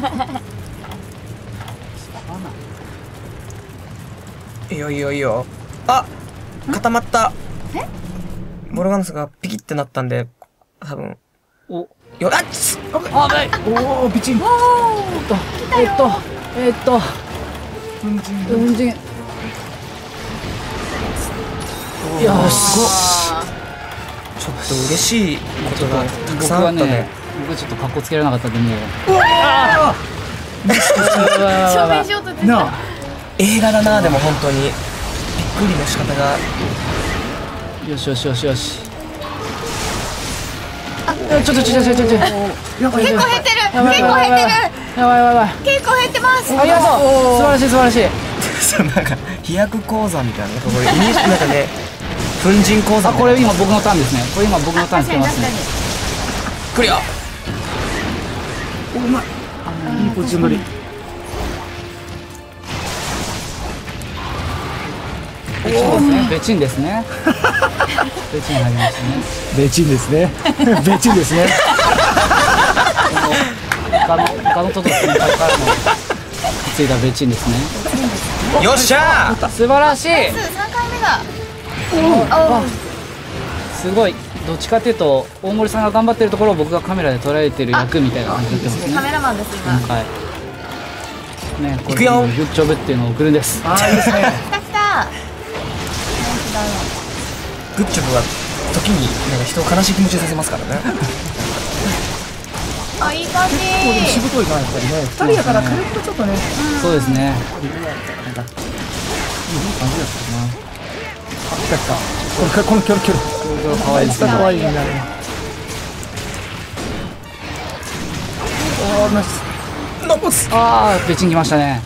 いいよいいよいいよ。あ、固まった。 え？ ボルガンスがピキってなったんで、多分。 お、 よ、あっつ。 あ、危ない。 おお、ピチン。 えっと、えっと、えっと、 粉塵。 粉塵。よし。 ちょっと嬉しいことがたくさんあったね。 僕はちょっと格好つけられなかったんで、もう。 うわ証明しようとしてた。 映画だな、でも本当に。びっくりの仕方が。 よしよしよしよし。あ、ちょっとちょっとちょっとちょっと。 結構減ってる。結構減ってる。 やばいやばいやばい。 結構減ってます。 ありがとう。素晴らしい素晴らしい。 そうなんか飛躍講座みたいななんかこれイメージなんかね、粉塵講座。 あ、これ今僕のターンですね。これ今僕のターンしてますね。 クリア。 お、うまい。いいポジション取り。 ベチンですね。ベチン入りましたね。 ベチンですね。ベチンですね。 他の他のところからのついたベチンですね。 よっしゃー。 素晴らしい。 三回目だ。 すごい。どっちかというと大森さんが頑張ってるところを僕がカメラで捉えてる役みたいな感じになってますね。 カメラマンです今。 はい。ね、これ行くよ。 グッジョブっていうのを送るんです。 ああ、いいですね。 来た来た。 グッジョブは時になんか人を悲しい気持ちにさせますからね。 あ、いい感じ。 しぶといな、やっぱりね。二人やから軽くちょっとね。 そうですね。 なんかいい感じだったな。あ、来た来た。このこのキョロキョロ。 可愛いですね。 可愛いね。おお、ナイス。残す。 ああ、ベチン来ましたね。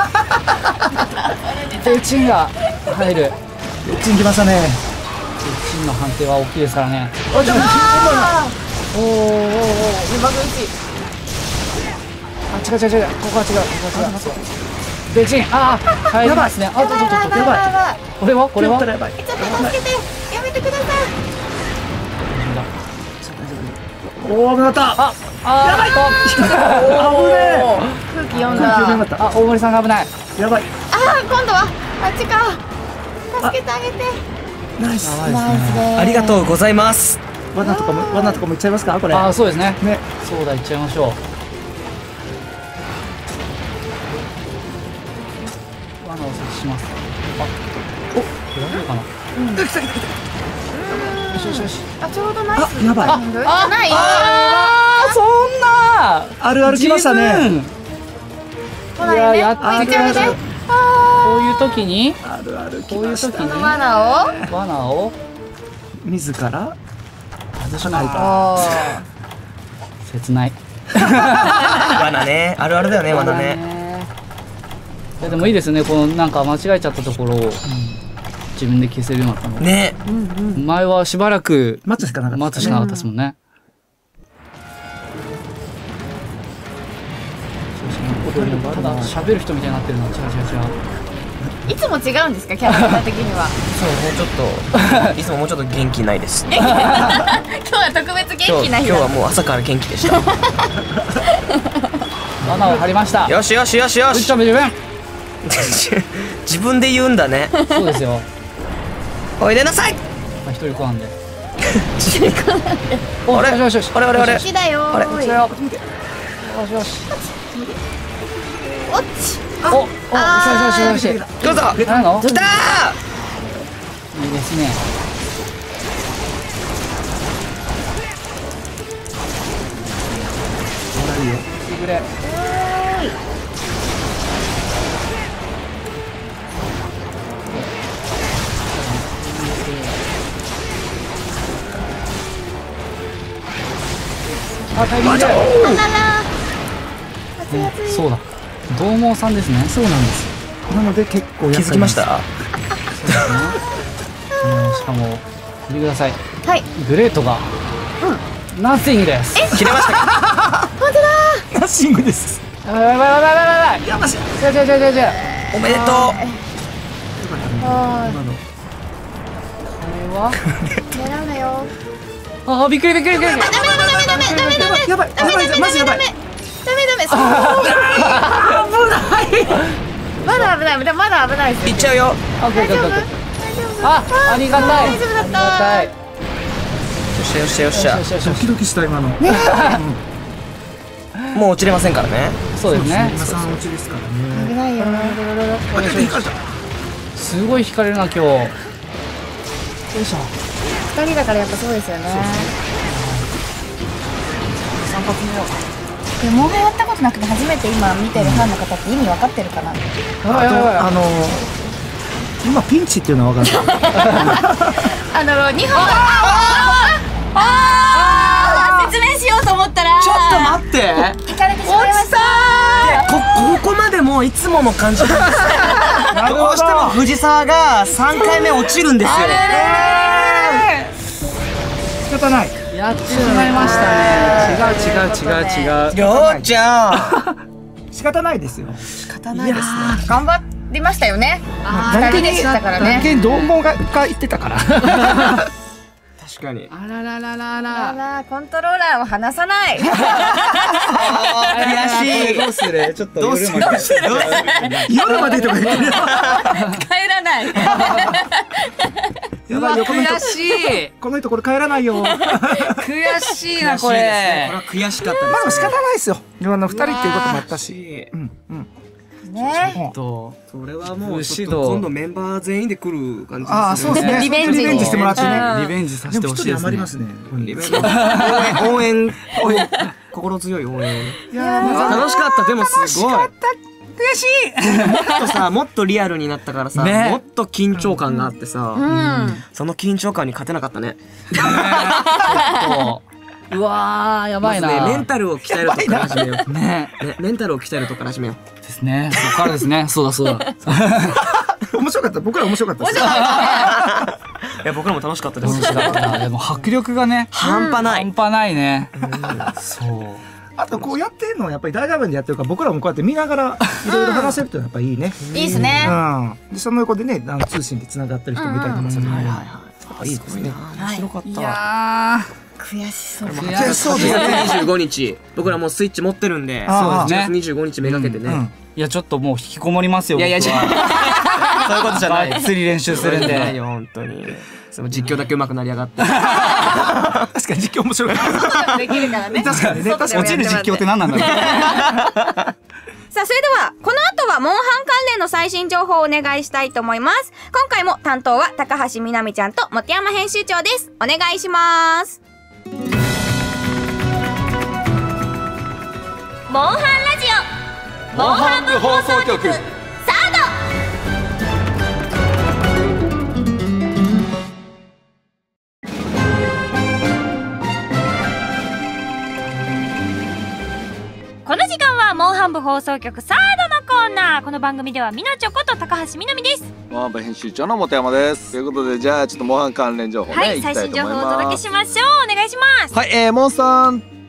ベチンが入る。 ベチン来ましたね。 ベチンの判定は大きいですからね。 おい、ちょっと。 おおおおおお、まずいち。あ、違う違う違う、ここは違う、ここは違う。ベチン、ああ、入りますね。あ、ちょっとちょっと、やばい。これは、これは。 ちょっと助けて、やめてください。 おお、危なかった。 あ、あ、やばい。 危ねえ。 空気読んだ。 あ、大森さんが危ない。 やばい。 あ、今度はあっちか。助けてあげて。 ナイス。 ナイスです。 ありがとうございます。 罠とかも罠とかもいっちゃいますかこれ。 あ、そうですね。 ね。 そうだ、いっちゃいましょう。罠を設置します。あ、お、大丈夫かな。うん。よしよしよし。 あ、ちょうどナイス。 あ、やばい。 あ、ない。 あ、そんな。 あるある来ましたね。 いや、やってくれる。こういう時に。 あるあるこういう時に。 罠を。 罠を。 自ら。外さないと。 切ない。 罠ね、あるあるだよね、罠ね。 いやでもいいですね、このなんか間違えちゃったところを自分で消せるようになったの。 ね。 前はしばらく待つしかなかった。 待つしかなかったですもんね。ただ喋る人みたいになってるの。違う違う違う。 いつも違うんですか、キャラクター的には。 そう、もうちょっといつももうちょっと元気ないです。 今日は特別元気ない。 今日はもう朝から元気でした。 罠を張りました。 よしよしよしよし。 自分自分で言うんだね。 そうですよ。 おいでなさい。 まあ一人子なんで。 一人子なんで。 あれよしよし。 あれあれあれ。 好きだよ。 あれ。 よしよし。 おっち。 お、お、よしよしよしよし。 どうぞ。 来たの？ 来たー。 いいですね。 いいよ。 来てくれ。あ、タイミングで。そうだ。獰猛さんですね。 そうなんです。なので結構気づきました。 しかも見てください。 はい。 グレートがナッシングです。 切れましたか。 本当だ。 ナッシングです。 やばいやばいやばいやばいやばい。 やばし。 じゃじゃじゃじゃじゃ。 おめでとう。 あこれは。狙うなよ。 ああ、びっくりびっくりびっくり。 ダメダメダメダメダメダメ。 やばいやばいマジやばい。 ダメダメ。そう。危ない。まだ危ない。まだ危ないです。 いっちゃうよ。 大丈夫。あ、ありがたい。 大丈夫だった。 よっしゃよっしゃよっしゃ。 ドキドキした今の。 もう落ちれませんからね。 そうですね。 今さん落ちですからね。 危ないよ。 すごい惹かれるな今日。よいしょ。 二人だからやっぱそうですよね。 三発目よ。 でもモンハンやったことなくて初めて今見てるファンの方って意味分かってるかな。 あとあの今ピンチっていうのは分かる。 あの日本ああ説明しようと思ったらちょっと待って。 行かれてしまいました。 こここまでもいつもの感じなんです。どうしても藤沢がさんかいめ落ちるんですよ。 仕方ない。 やってしまいましたね。違う違う違う違う。 りょうちゃん。 仕方ないですよ。 仕方ないですね。 頑張りましたよね。二人でしたからね。 だけどもがが言ってたから。 確かに。 あららららあら。 らコントローラーを離さない。 悔しい。 どうする？ちょっとどうする？どうする？ 夜までとか言ってる。 帰らない。 やばいよ、この人。 悔しい。 この人これ帰らないよ。 悔しいなこれ。 これは悔しかったです。 まあ仕方ないですよ。あの二人っていうこともあったし。うんうん。 ね。 とそれはもうちょっと今度メンバー全員で来る感じですね。 ああそうですね。 リベンジリベンジしてもらってね。 リベンジさせてほしいですね。 余りますね。 リベンジ。応援応援心強い応援。 いや楽しかった。でもすごい。 悔しい。 もっとさ、もっとリアルになったからさ、 ね、 もっと緊張感があってさ、 うん、 その緊張感に勝てなかったね。 うわーやばいな、 まずね、メンタルを鍛えるとこから始めよう。 ねね、メンタルを鍛えるとこから始めよう。 ですね。そこからですね。そうだそうだ。 面白かった。僕ら面白かったです。いや僕らも楽しかったです。 でも迫力がね、 半端ない。 半端ないね。そう。 あとこうやってるのはやっぱり大画面でやってるから僕らもこうやって見ながらいろいろ話せるってやっぱいいね。 いいですね。 うん。でその横でね、あの通信で繋がったり人もいたりとかするので、いいですね。 面白かった。 いや悔しそう。 悔しそうですね。にじゅうごにち僕らもうスイッチ持ってるんで、そうですね。にじゅうごにちめがけてね。 いやちょっともう引きこもりますよ。 いやいやそういうことじゃない。 釣り練習するんで。 ないよ本当に。その実況だけ上手くなりやがって。 確かに実況面白かった。 できるからね。 確かにね。落ちる実況って何なんだろう。 さあそれではこの後はモンハン関連の最新情報をお願いしたいと思います。今回も担当は高橋みなみちゃんと本山編集長です。お願いします。モンハンラジオモンハン部放送局スタート。この時間はモンハン部放送局サードのコーナー。この番組ではみなちょこと高橋みなみです。 モンハン部編集長の本山です。ということでじゃあちょっとモンハン関連情報ね、 はい、最新情報をお届けしましょう。お願いします。 はい、えー、モンさん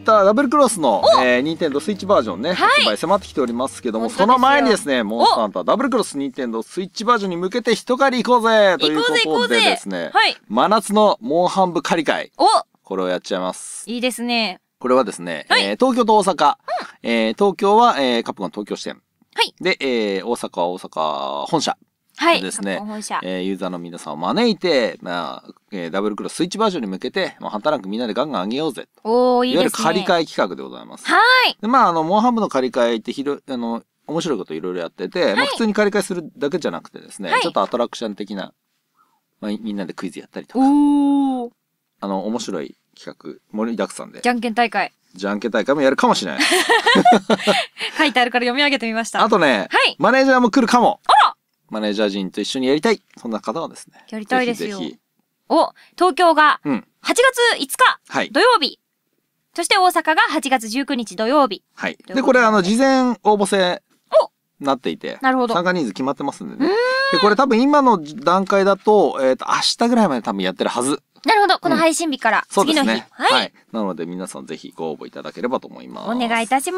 ったダブルクロスの、えー、ニンテンドースイッチバージョンね、発売迫ってきておりますけども、その前にですね、モンスターハンターダブルクロスニンテンドースイッチバージョンに向けて一狩り行こうぜということでですね、はい、真夏のモンハン部狩り会。これをやっちゃいます。 いいですね。 これはですね、はい、えー、東京と大阪、うん、えー、東京は、えー、カプコン東京支店。はい。で、えー、大阪は大阪本社。はい。ですね、えー、ユーザーの皆さんを招いて、まあ、えー、ダブルクロススイッチバージョンに向けて、まあ、ハンターランクみんなでガンガン上げようぜ。 おー、いいですね。いわゆる借り換え企画でございます。 はい。 で、まあ、あの、モンハン部の借り換えってひろ、あの、面白いこといろいろやってて、はい、まあ、普通に借り換えするだけじゃなくてですね、はい、ちょっとアトラクション的な、まあ、みんなでクイズやったりとか。おー。あの、面白い企画、盛りだくさんで。 じゃんけん大会。 じゃんけん大会もやるかもしれない。 書いてあるから読み上げてみました。 あとね、はい、マネージャーも来るかも。あらマネージャー陣と一緒にやりたい。そんな方はですね。 やりたいですよ。ぜひぜひお、東京がはちがついつか、うん、土曜日。そして大阪がはちがつじゅうくにち土曜日。 はい。で、これあの、事前応募制になっていて。 なるほど。 参加人数決まってますんでね。で、これ多分今の段階だと、えっと、明日ぐらいまで多分やってるはず。 なるほど。この配信日から次の日。うん、ね、 はい、はい。なので皆さんぜひご応募いただければと思います。 お願いいたします。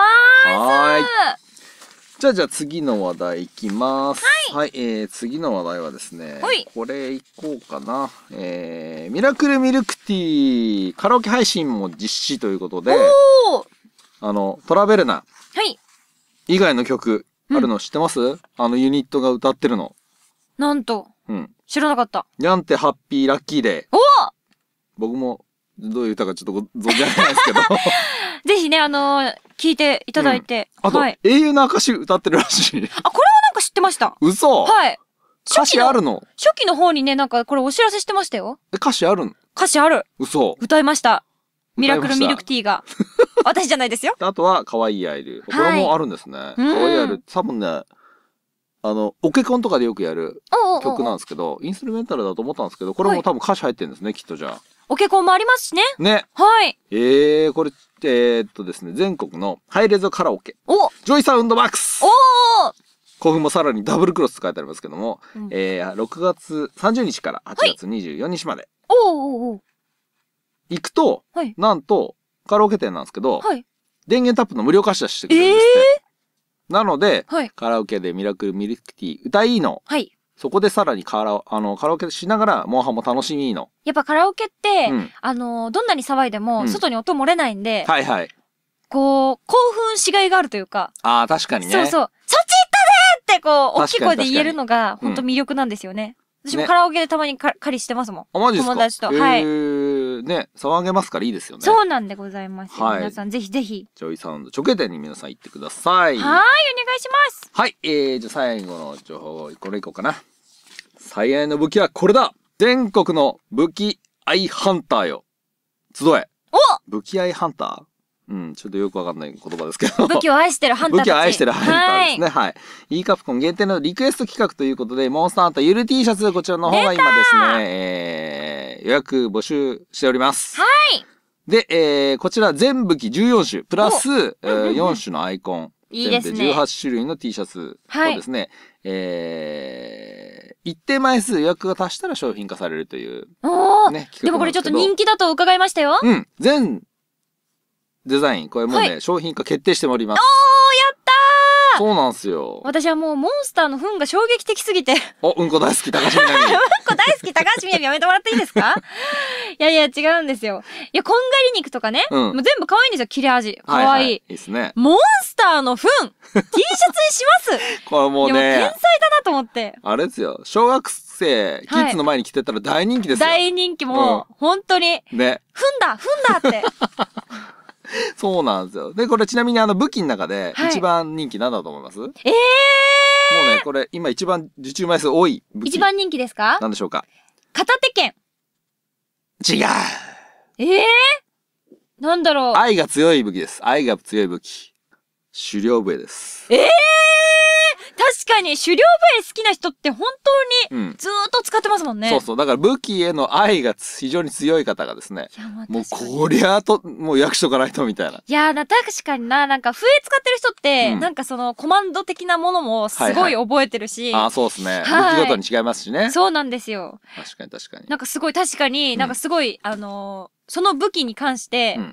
はい。じゃあじゃあ次の話題いきます。はい。はい、えー、次の話題はですね。はい。これいこうかな。えー、ミラクルミルクティーカラオケ配信も実施ということで。おー！あの、トラベルナ。はい。以外の曲あるの知ってます？うん、あのユニットが歌ってるの。 なんと。うん。知らなかった。 にゃんてハッピーラッキーデー。おー！僕もどういう歌かちょっと存じ上げないですけど。 ぜひね、あのー、聞いていただいて。 うん、あと、はい、英雄の証歌ってるらしい。 あ、これはなんか知ってました。 嘘？ はい。 歌詞あるの？ 初期の方にね、なんかこれお知らせしてましたよ。 え、歌詞あるの？ 歌詞ある。 嘘。 歌いました。ミラクルミルクティーが。私じゃないですよ。 あとは、可愛いアイル。これもあるんですね。可愛いアイル。多分ね、あの、オケコンとかでよくやる曲なんですけど、インストゥルメンタルだと思ったんですけど、これも多分歌詞入ってるんですね、きっとじゃあ。 オケコンもありますしね。 ね。 はい。 ええー、これ、えー、っとですね、全国のハイレゾカラオケ。おジョイサウンドマックスおー興奮もさらにダブルクロスって書いてありますけども、うん、えー、ろくがつさんじゅうにちからはちがつにじゅうよっかまで。はい、おーおーおー行くと、はい、なんと、カラオケ店なんですけど、はい、電源タップの無料貸し出ししてくれるんですって。えー、なので、はい、カラオケでミラクルミルクティー歌いいの。はい。そこでさらにカラ、あの、カラオケしながら、モンハンも楽しみの。 やっぱカラオケって、うん、あの、どんなに騒いでも、外に音漏れないんで、うん、はいはい。こう、興奮しがいがあるというか。 ああ、確かにね。 そうそう。そっち行ったでって、こう、大きい声で言えるのが、本当魅力なんですよね。うん、私もカラオケでたまにか、借りしてますもん。 あ、マジですか？ 友達と。 はい。ね、騒げますからいいですよね。 そうなんでございます。はい。皆さんぜひぜひ。 ジョイサウンド直営店に皆さん行ってください。 はい、お願いします。 はい、えー、じゃあ最後の情報、これいこうかな。最愛の武器はこれだ！全国の武器愛ハンターよ。集え。お！武器愛ハンター？うん、ちょっとよくわかんない言葉ですけど。 武器を愛してるハンターたち。 武器を愛してるハンターですね。はい。E カプコン限定のリクエスト企画ということで、モンスターハンターゆる T シャツ、こちらの方が今ですね、えー、予約募集しております。はい。で、えー、こちら全武器じゅうよんしゅ、プラス、えー、よんしゅのアイコン。いいですね。全部でじゅうはちしゅるいの T シャツをですね、はい、えー、一定枚数予約が達したら商品化されるという、 おー、ね。でもこれちょっと人気だと伺いましたよ。 うん。全デザイン、これもうね、はい、商品化決定しております。 おー、やったー！ そうなんすよ。 私はもうモンスターの糞が衝撃的すぎて。 お、うんこ大好き、高橋みなみ。 うんこ大好き、高橋みなみやめてもらっていいですか？いやいや、違うんですよ。いや、こんがり肉とかね。うん。もう全部可愛いんですよ、切れ味。可愛い。はいはい、いいですね。モンスターの糞 !T シャツにしますこれもうね。 天才だなと思って。 あれですよ。小学生、キッズの前に着てたら大人気ですよ。 大人気もう、うん、本当に。ね。糞だ糞だって。 そうなんですよ。で、これちなみにあの武器の中で一番人気なんだと思います？はい、ええー、もうね、これ今一番受注枚数多い武器。 一番人気ですか？ なんでしょうか？ 片手剣。 違う。 ええー、なんだろう。 愛が強い武器です。愛が強い武器。狩猟笛です。 ええー、確かに狩猟笛好きな人って本当にずーっと使ってますもんね。 うん、そうそう。だから武器への愛が非常に強い方がですね。いやまあもうこりゃと、もう役しとかないとみたいな。 いやーな、確かにな、なんか笛使ってる人って、うん、なんかそのコマンド的なものもすごい覚えてるし。はいはい、 ああ、そうですね。はい、武器ごとに違いますしね。 そうなんですよ。 確かに確かに。 なんかすごい確かに、なんかすごい、うん、あのー、その武器に関して、うん、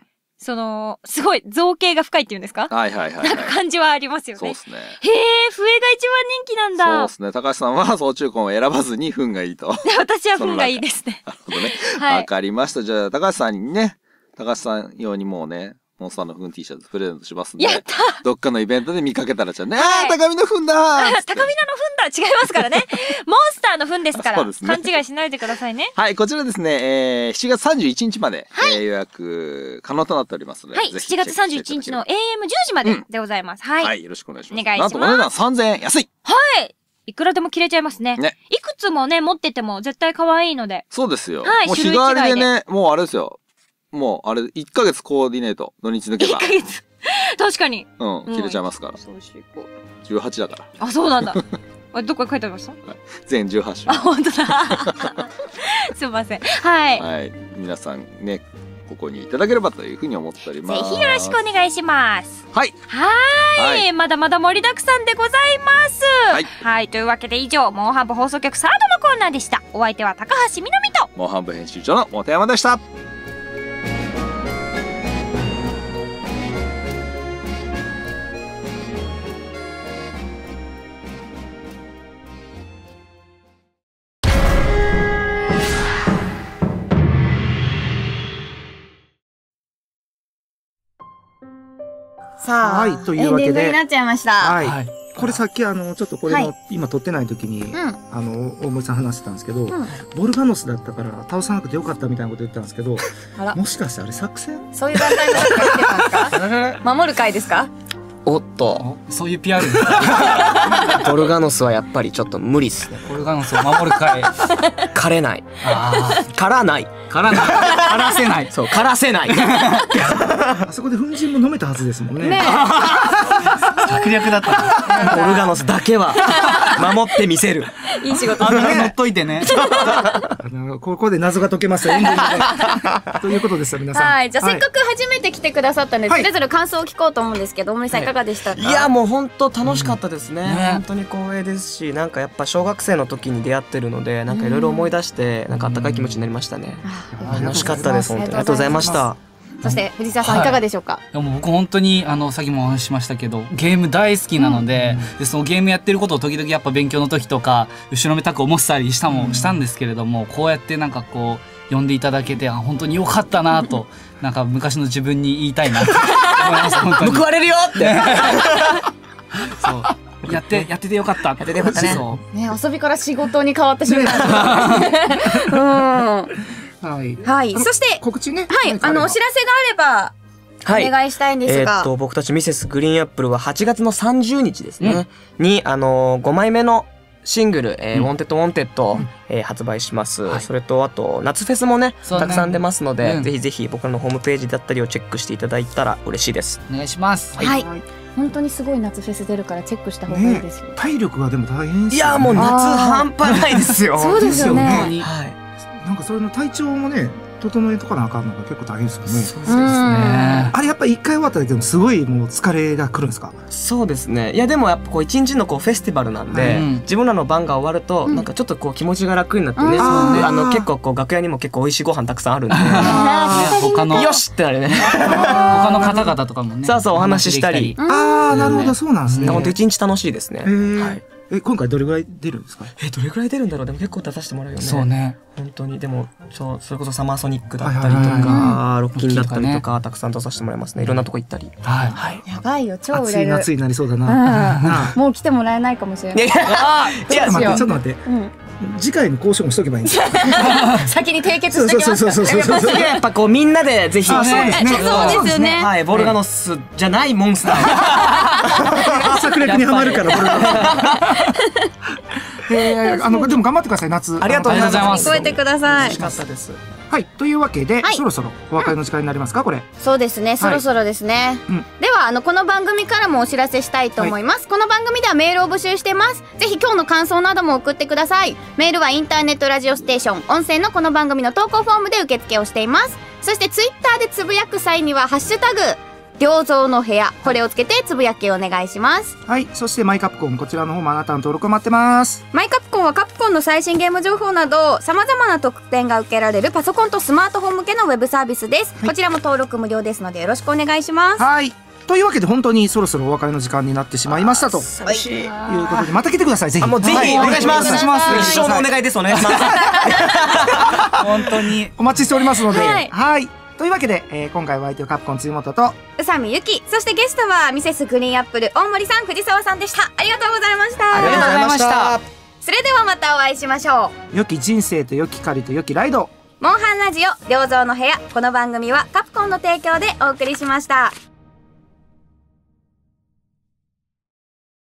その、すごい造形が深いっていうんですか？ はいはいはい。 なんか感じはありますよね。 そうですね。へえ、笛が一番人気なんだ。 そうですね。高橋さんは総中根を選ばずに糞がいいと。 私は糞がいいですね。 なるほどね。わ、はい、かりました。じゃあ、高橋さんにね、高橋さん用にもうね、モンスターの糞 T シャツプレゼントしますんで。 やったどっかのイベントで見かけたらじゃあね、はい、あー、高見の糞だー高見の糞だ違いますからね。モンスターの糞ですから。そうですね。勘違いしないでくださいね。 はい、こちらですね、えー、しちがつさんじゅういちにちまで、はい、えー、予約可能となっておりますので。 はい、しちがつさんじゅういちにちの エーエムじゅうじまででございます。うん、はい。 はい、よろしくお願いします。 お願いします。 なんとお値段さんぜんえん、安い。 はい。いくらでも着れちゃいますね。ね。いくつもね、持ってても絶対可愛いので。 そうですよ。はい、もう日替わりでね、もうあれですよ。もう、あれ、いっかげつコーディネート、土日抜けば。 いっかげつ確かに。 うん、着れちゃいますから。そうしこう。じゅうはちだから。 あ、そうなんだ。どこか書いてありました？ 全じゅうはち種。 あ、本当だ。すみません。はい。 はい。皆さんね、ここにいただければというふうに思っております。 ぜひよろしくお願いします。 はい。 はい。まだまだ盛りだくさんでございます。はい。はい。というわけで以上、モンハン部放送局サードのコーナーでした。お相手は高橋みなみと。 モンハン部編集長の本山でした。 さあ、はい、というわけでエンディングになっちゃいました。 はい。はい、これさっきあのちょっとこれの、はい、今撮ってない時に、うん、あの大森さん話してたんですけど、うん、ボルガノスだったから倒さなくてよかったみたいなこと言ってたんですけど、もしかしてあれ作戦？ そういう団体の人が来てたんですか？守る会ですか？ おっと、 そういう ピーアールボルガノスはやっぱりちょっと無理っすね。 ボルガノスを守る会枯れない。ああ、枯らない。 枯らない。枯らせない。 そう、枯らせない。 あそこで粉塵も飲めたはずですもんね。ね策略だった。 ボルガノスだけは守ってみせる。 いい仕事。 あんなに乗っといてね。 ここで謎が解けますよ。ということですよ、皆さん。 はい、じゃあせっかく初めて来てくださったんで、それぞれ感想を聞こうと思うんですけど、大森さんいかがでしたか？ いや、もう本当楽しかったですね。本当に光栄ですし、なんかやっぱ小学生の時に出会ってるので、なんかいろいろ思い出して、なんか温かい気持ちになりましたね。楽しかったです。本当にありがとうございました。 そして藤沢さんいかがでしょうか？ でも僕本当にあのさっきもお話ししましたけど、ゲーム大好きなので、でそのゲームやってることを時々やっぱ勉強の時とか後ろめたく思ってたりしたもしたんですけれども、こうやってなんかこう呼んでいただけて、あ本当に良かったなと、なんか昔の自分に言いたいなと思います。本当に報われるよって。 そうやってやっててよかった。やっててよかったね。 ね、遊びから仕事に変わってしまった。うん。 はい。 はい。そして告知ね。 はい。あのお知らせがあればお願いしたいんですが、 えっと僕たちミセスグリーンアップルははちがつのさんじゅうにちですねにあのごまいめのシングル、えー、ウォンテッドウォンテッド、えー、発売します、はい、それとあと夏フェスもね、ねたくさん出ますので、うん、ぜひぜひ僕らのホームページだったりをチェックしていただいたら嬉しいです。 お願いします。 はい、はい、本当にすごい夏フェス出るからチェックした方がいいですよ、ね、 体力がでも大変ですよね。いやもう夏半端ないですよ。 そうですよね。 はい、なんかそれの体調もね整えとかなあかんのが結構大変ですよね。 そうですね。 あれやっぱり一回終わっただけでもすごいもう疲れがくるんですか？ そうですね。いやでもやっぱこう一日のこうフェスティバルなんで、うん、自分らの番が終わると、うん、なんかちょっとこう気持ちが楽になってね、うん、であの結構こう楽屋にも結構美味しいご飯たくさんあるんで、 他のよしってなるね。 他の方々とかもね。 そうそうお話ししたり。 ああなるほどそうなんですね。 本当一日楽しいですね。はい。 え今回どれぐらい出るんですか？ えどれぐらい出るんだろう。でも結構出させてもらうよね。 そうね。 本当にでもそうそれこそサマーソニックだったりとかロッキンだったりとかたくさん出させてもらいますね。いろんなとこ行ったり。 はいはい。 やばいよ超売れる。 暑い夏になりそうだな。 もう来てもらえないかもしれない。 ちょっと待ってちょっと待って。次回の交渉もしとけばいいんですよ。 先に締結してきます。 そうそうそうそうそう。 やっぱこうみんなでぜひ。 そうですね。そうですよね。 はい、ボルガノスじゃないモンスター。 策略にはまるからボルガノス。えー、あのでも頑張ってください夏。 ありがとうございます。 聞こえてください。 楽しかったです。 はいというわけで、そろそろお別れの時間になりますかこれ。 そうですねそろそろですね。ではあのこの番組からもお知らせしたいと思います。この番組ではメールを募集してます。ぜひ今日の感想なども送ってください。メールはインターネットラジオステーション音声のこの番組の投稿フォームで受付をしています。そしてツイッターでつぶやく際にはハッシュタグ良造の部屋、これをつけてつぶやきお願いします。 はい。そしてマイカプコン、こちらの方もあなたの登録を待ってます。 マイカプコンはカプコンの最新ゲーム情報など様々な特典が受けられるパソコンとスマートフォン向けのウェブサービスです。はい、こちらも登録無料ですのでよろしくお願いします。 はい。というわけで本当にそろそろお別れの時間になってしまいましたと。寂しい。いうことでまた来てください。ぜひ。 もうぜひお願いします。一生のお願いです。お願いします。 本当にお待ちしておりますので。はい。はい。というわけで、えー、今回お相手はカプコン辻本と宇佐美ゆき、そしてゲストはミセスグリーンアップル大森さん、藤沢さんでした。ありがとうございました。 ありがとうございました。 それではまたお会いしましょう。良き人生と良き狩りと良きライド、 モンハンラジオ良造の部屋。この番組はカプコンの提供でお送りしました。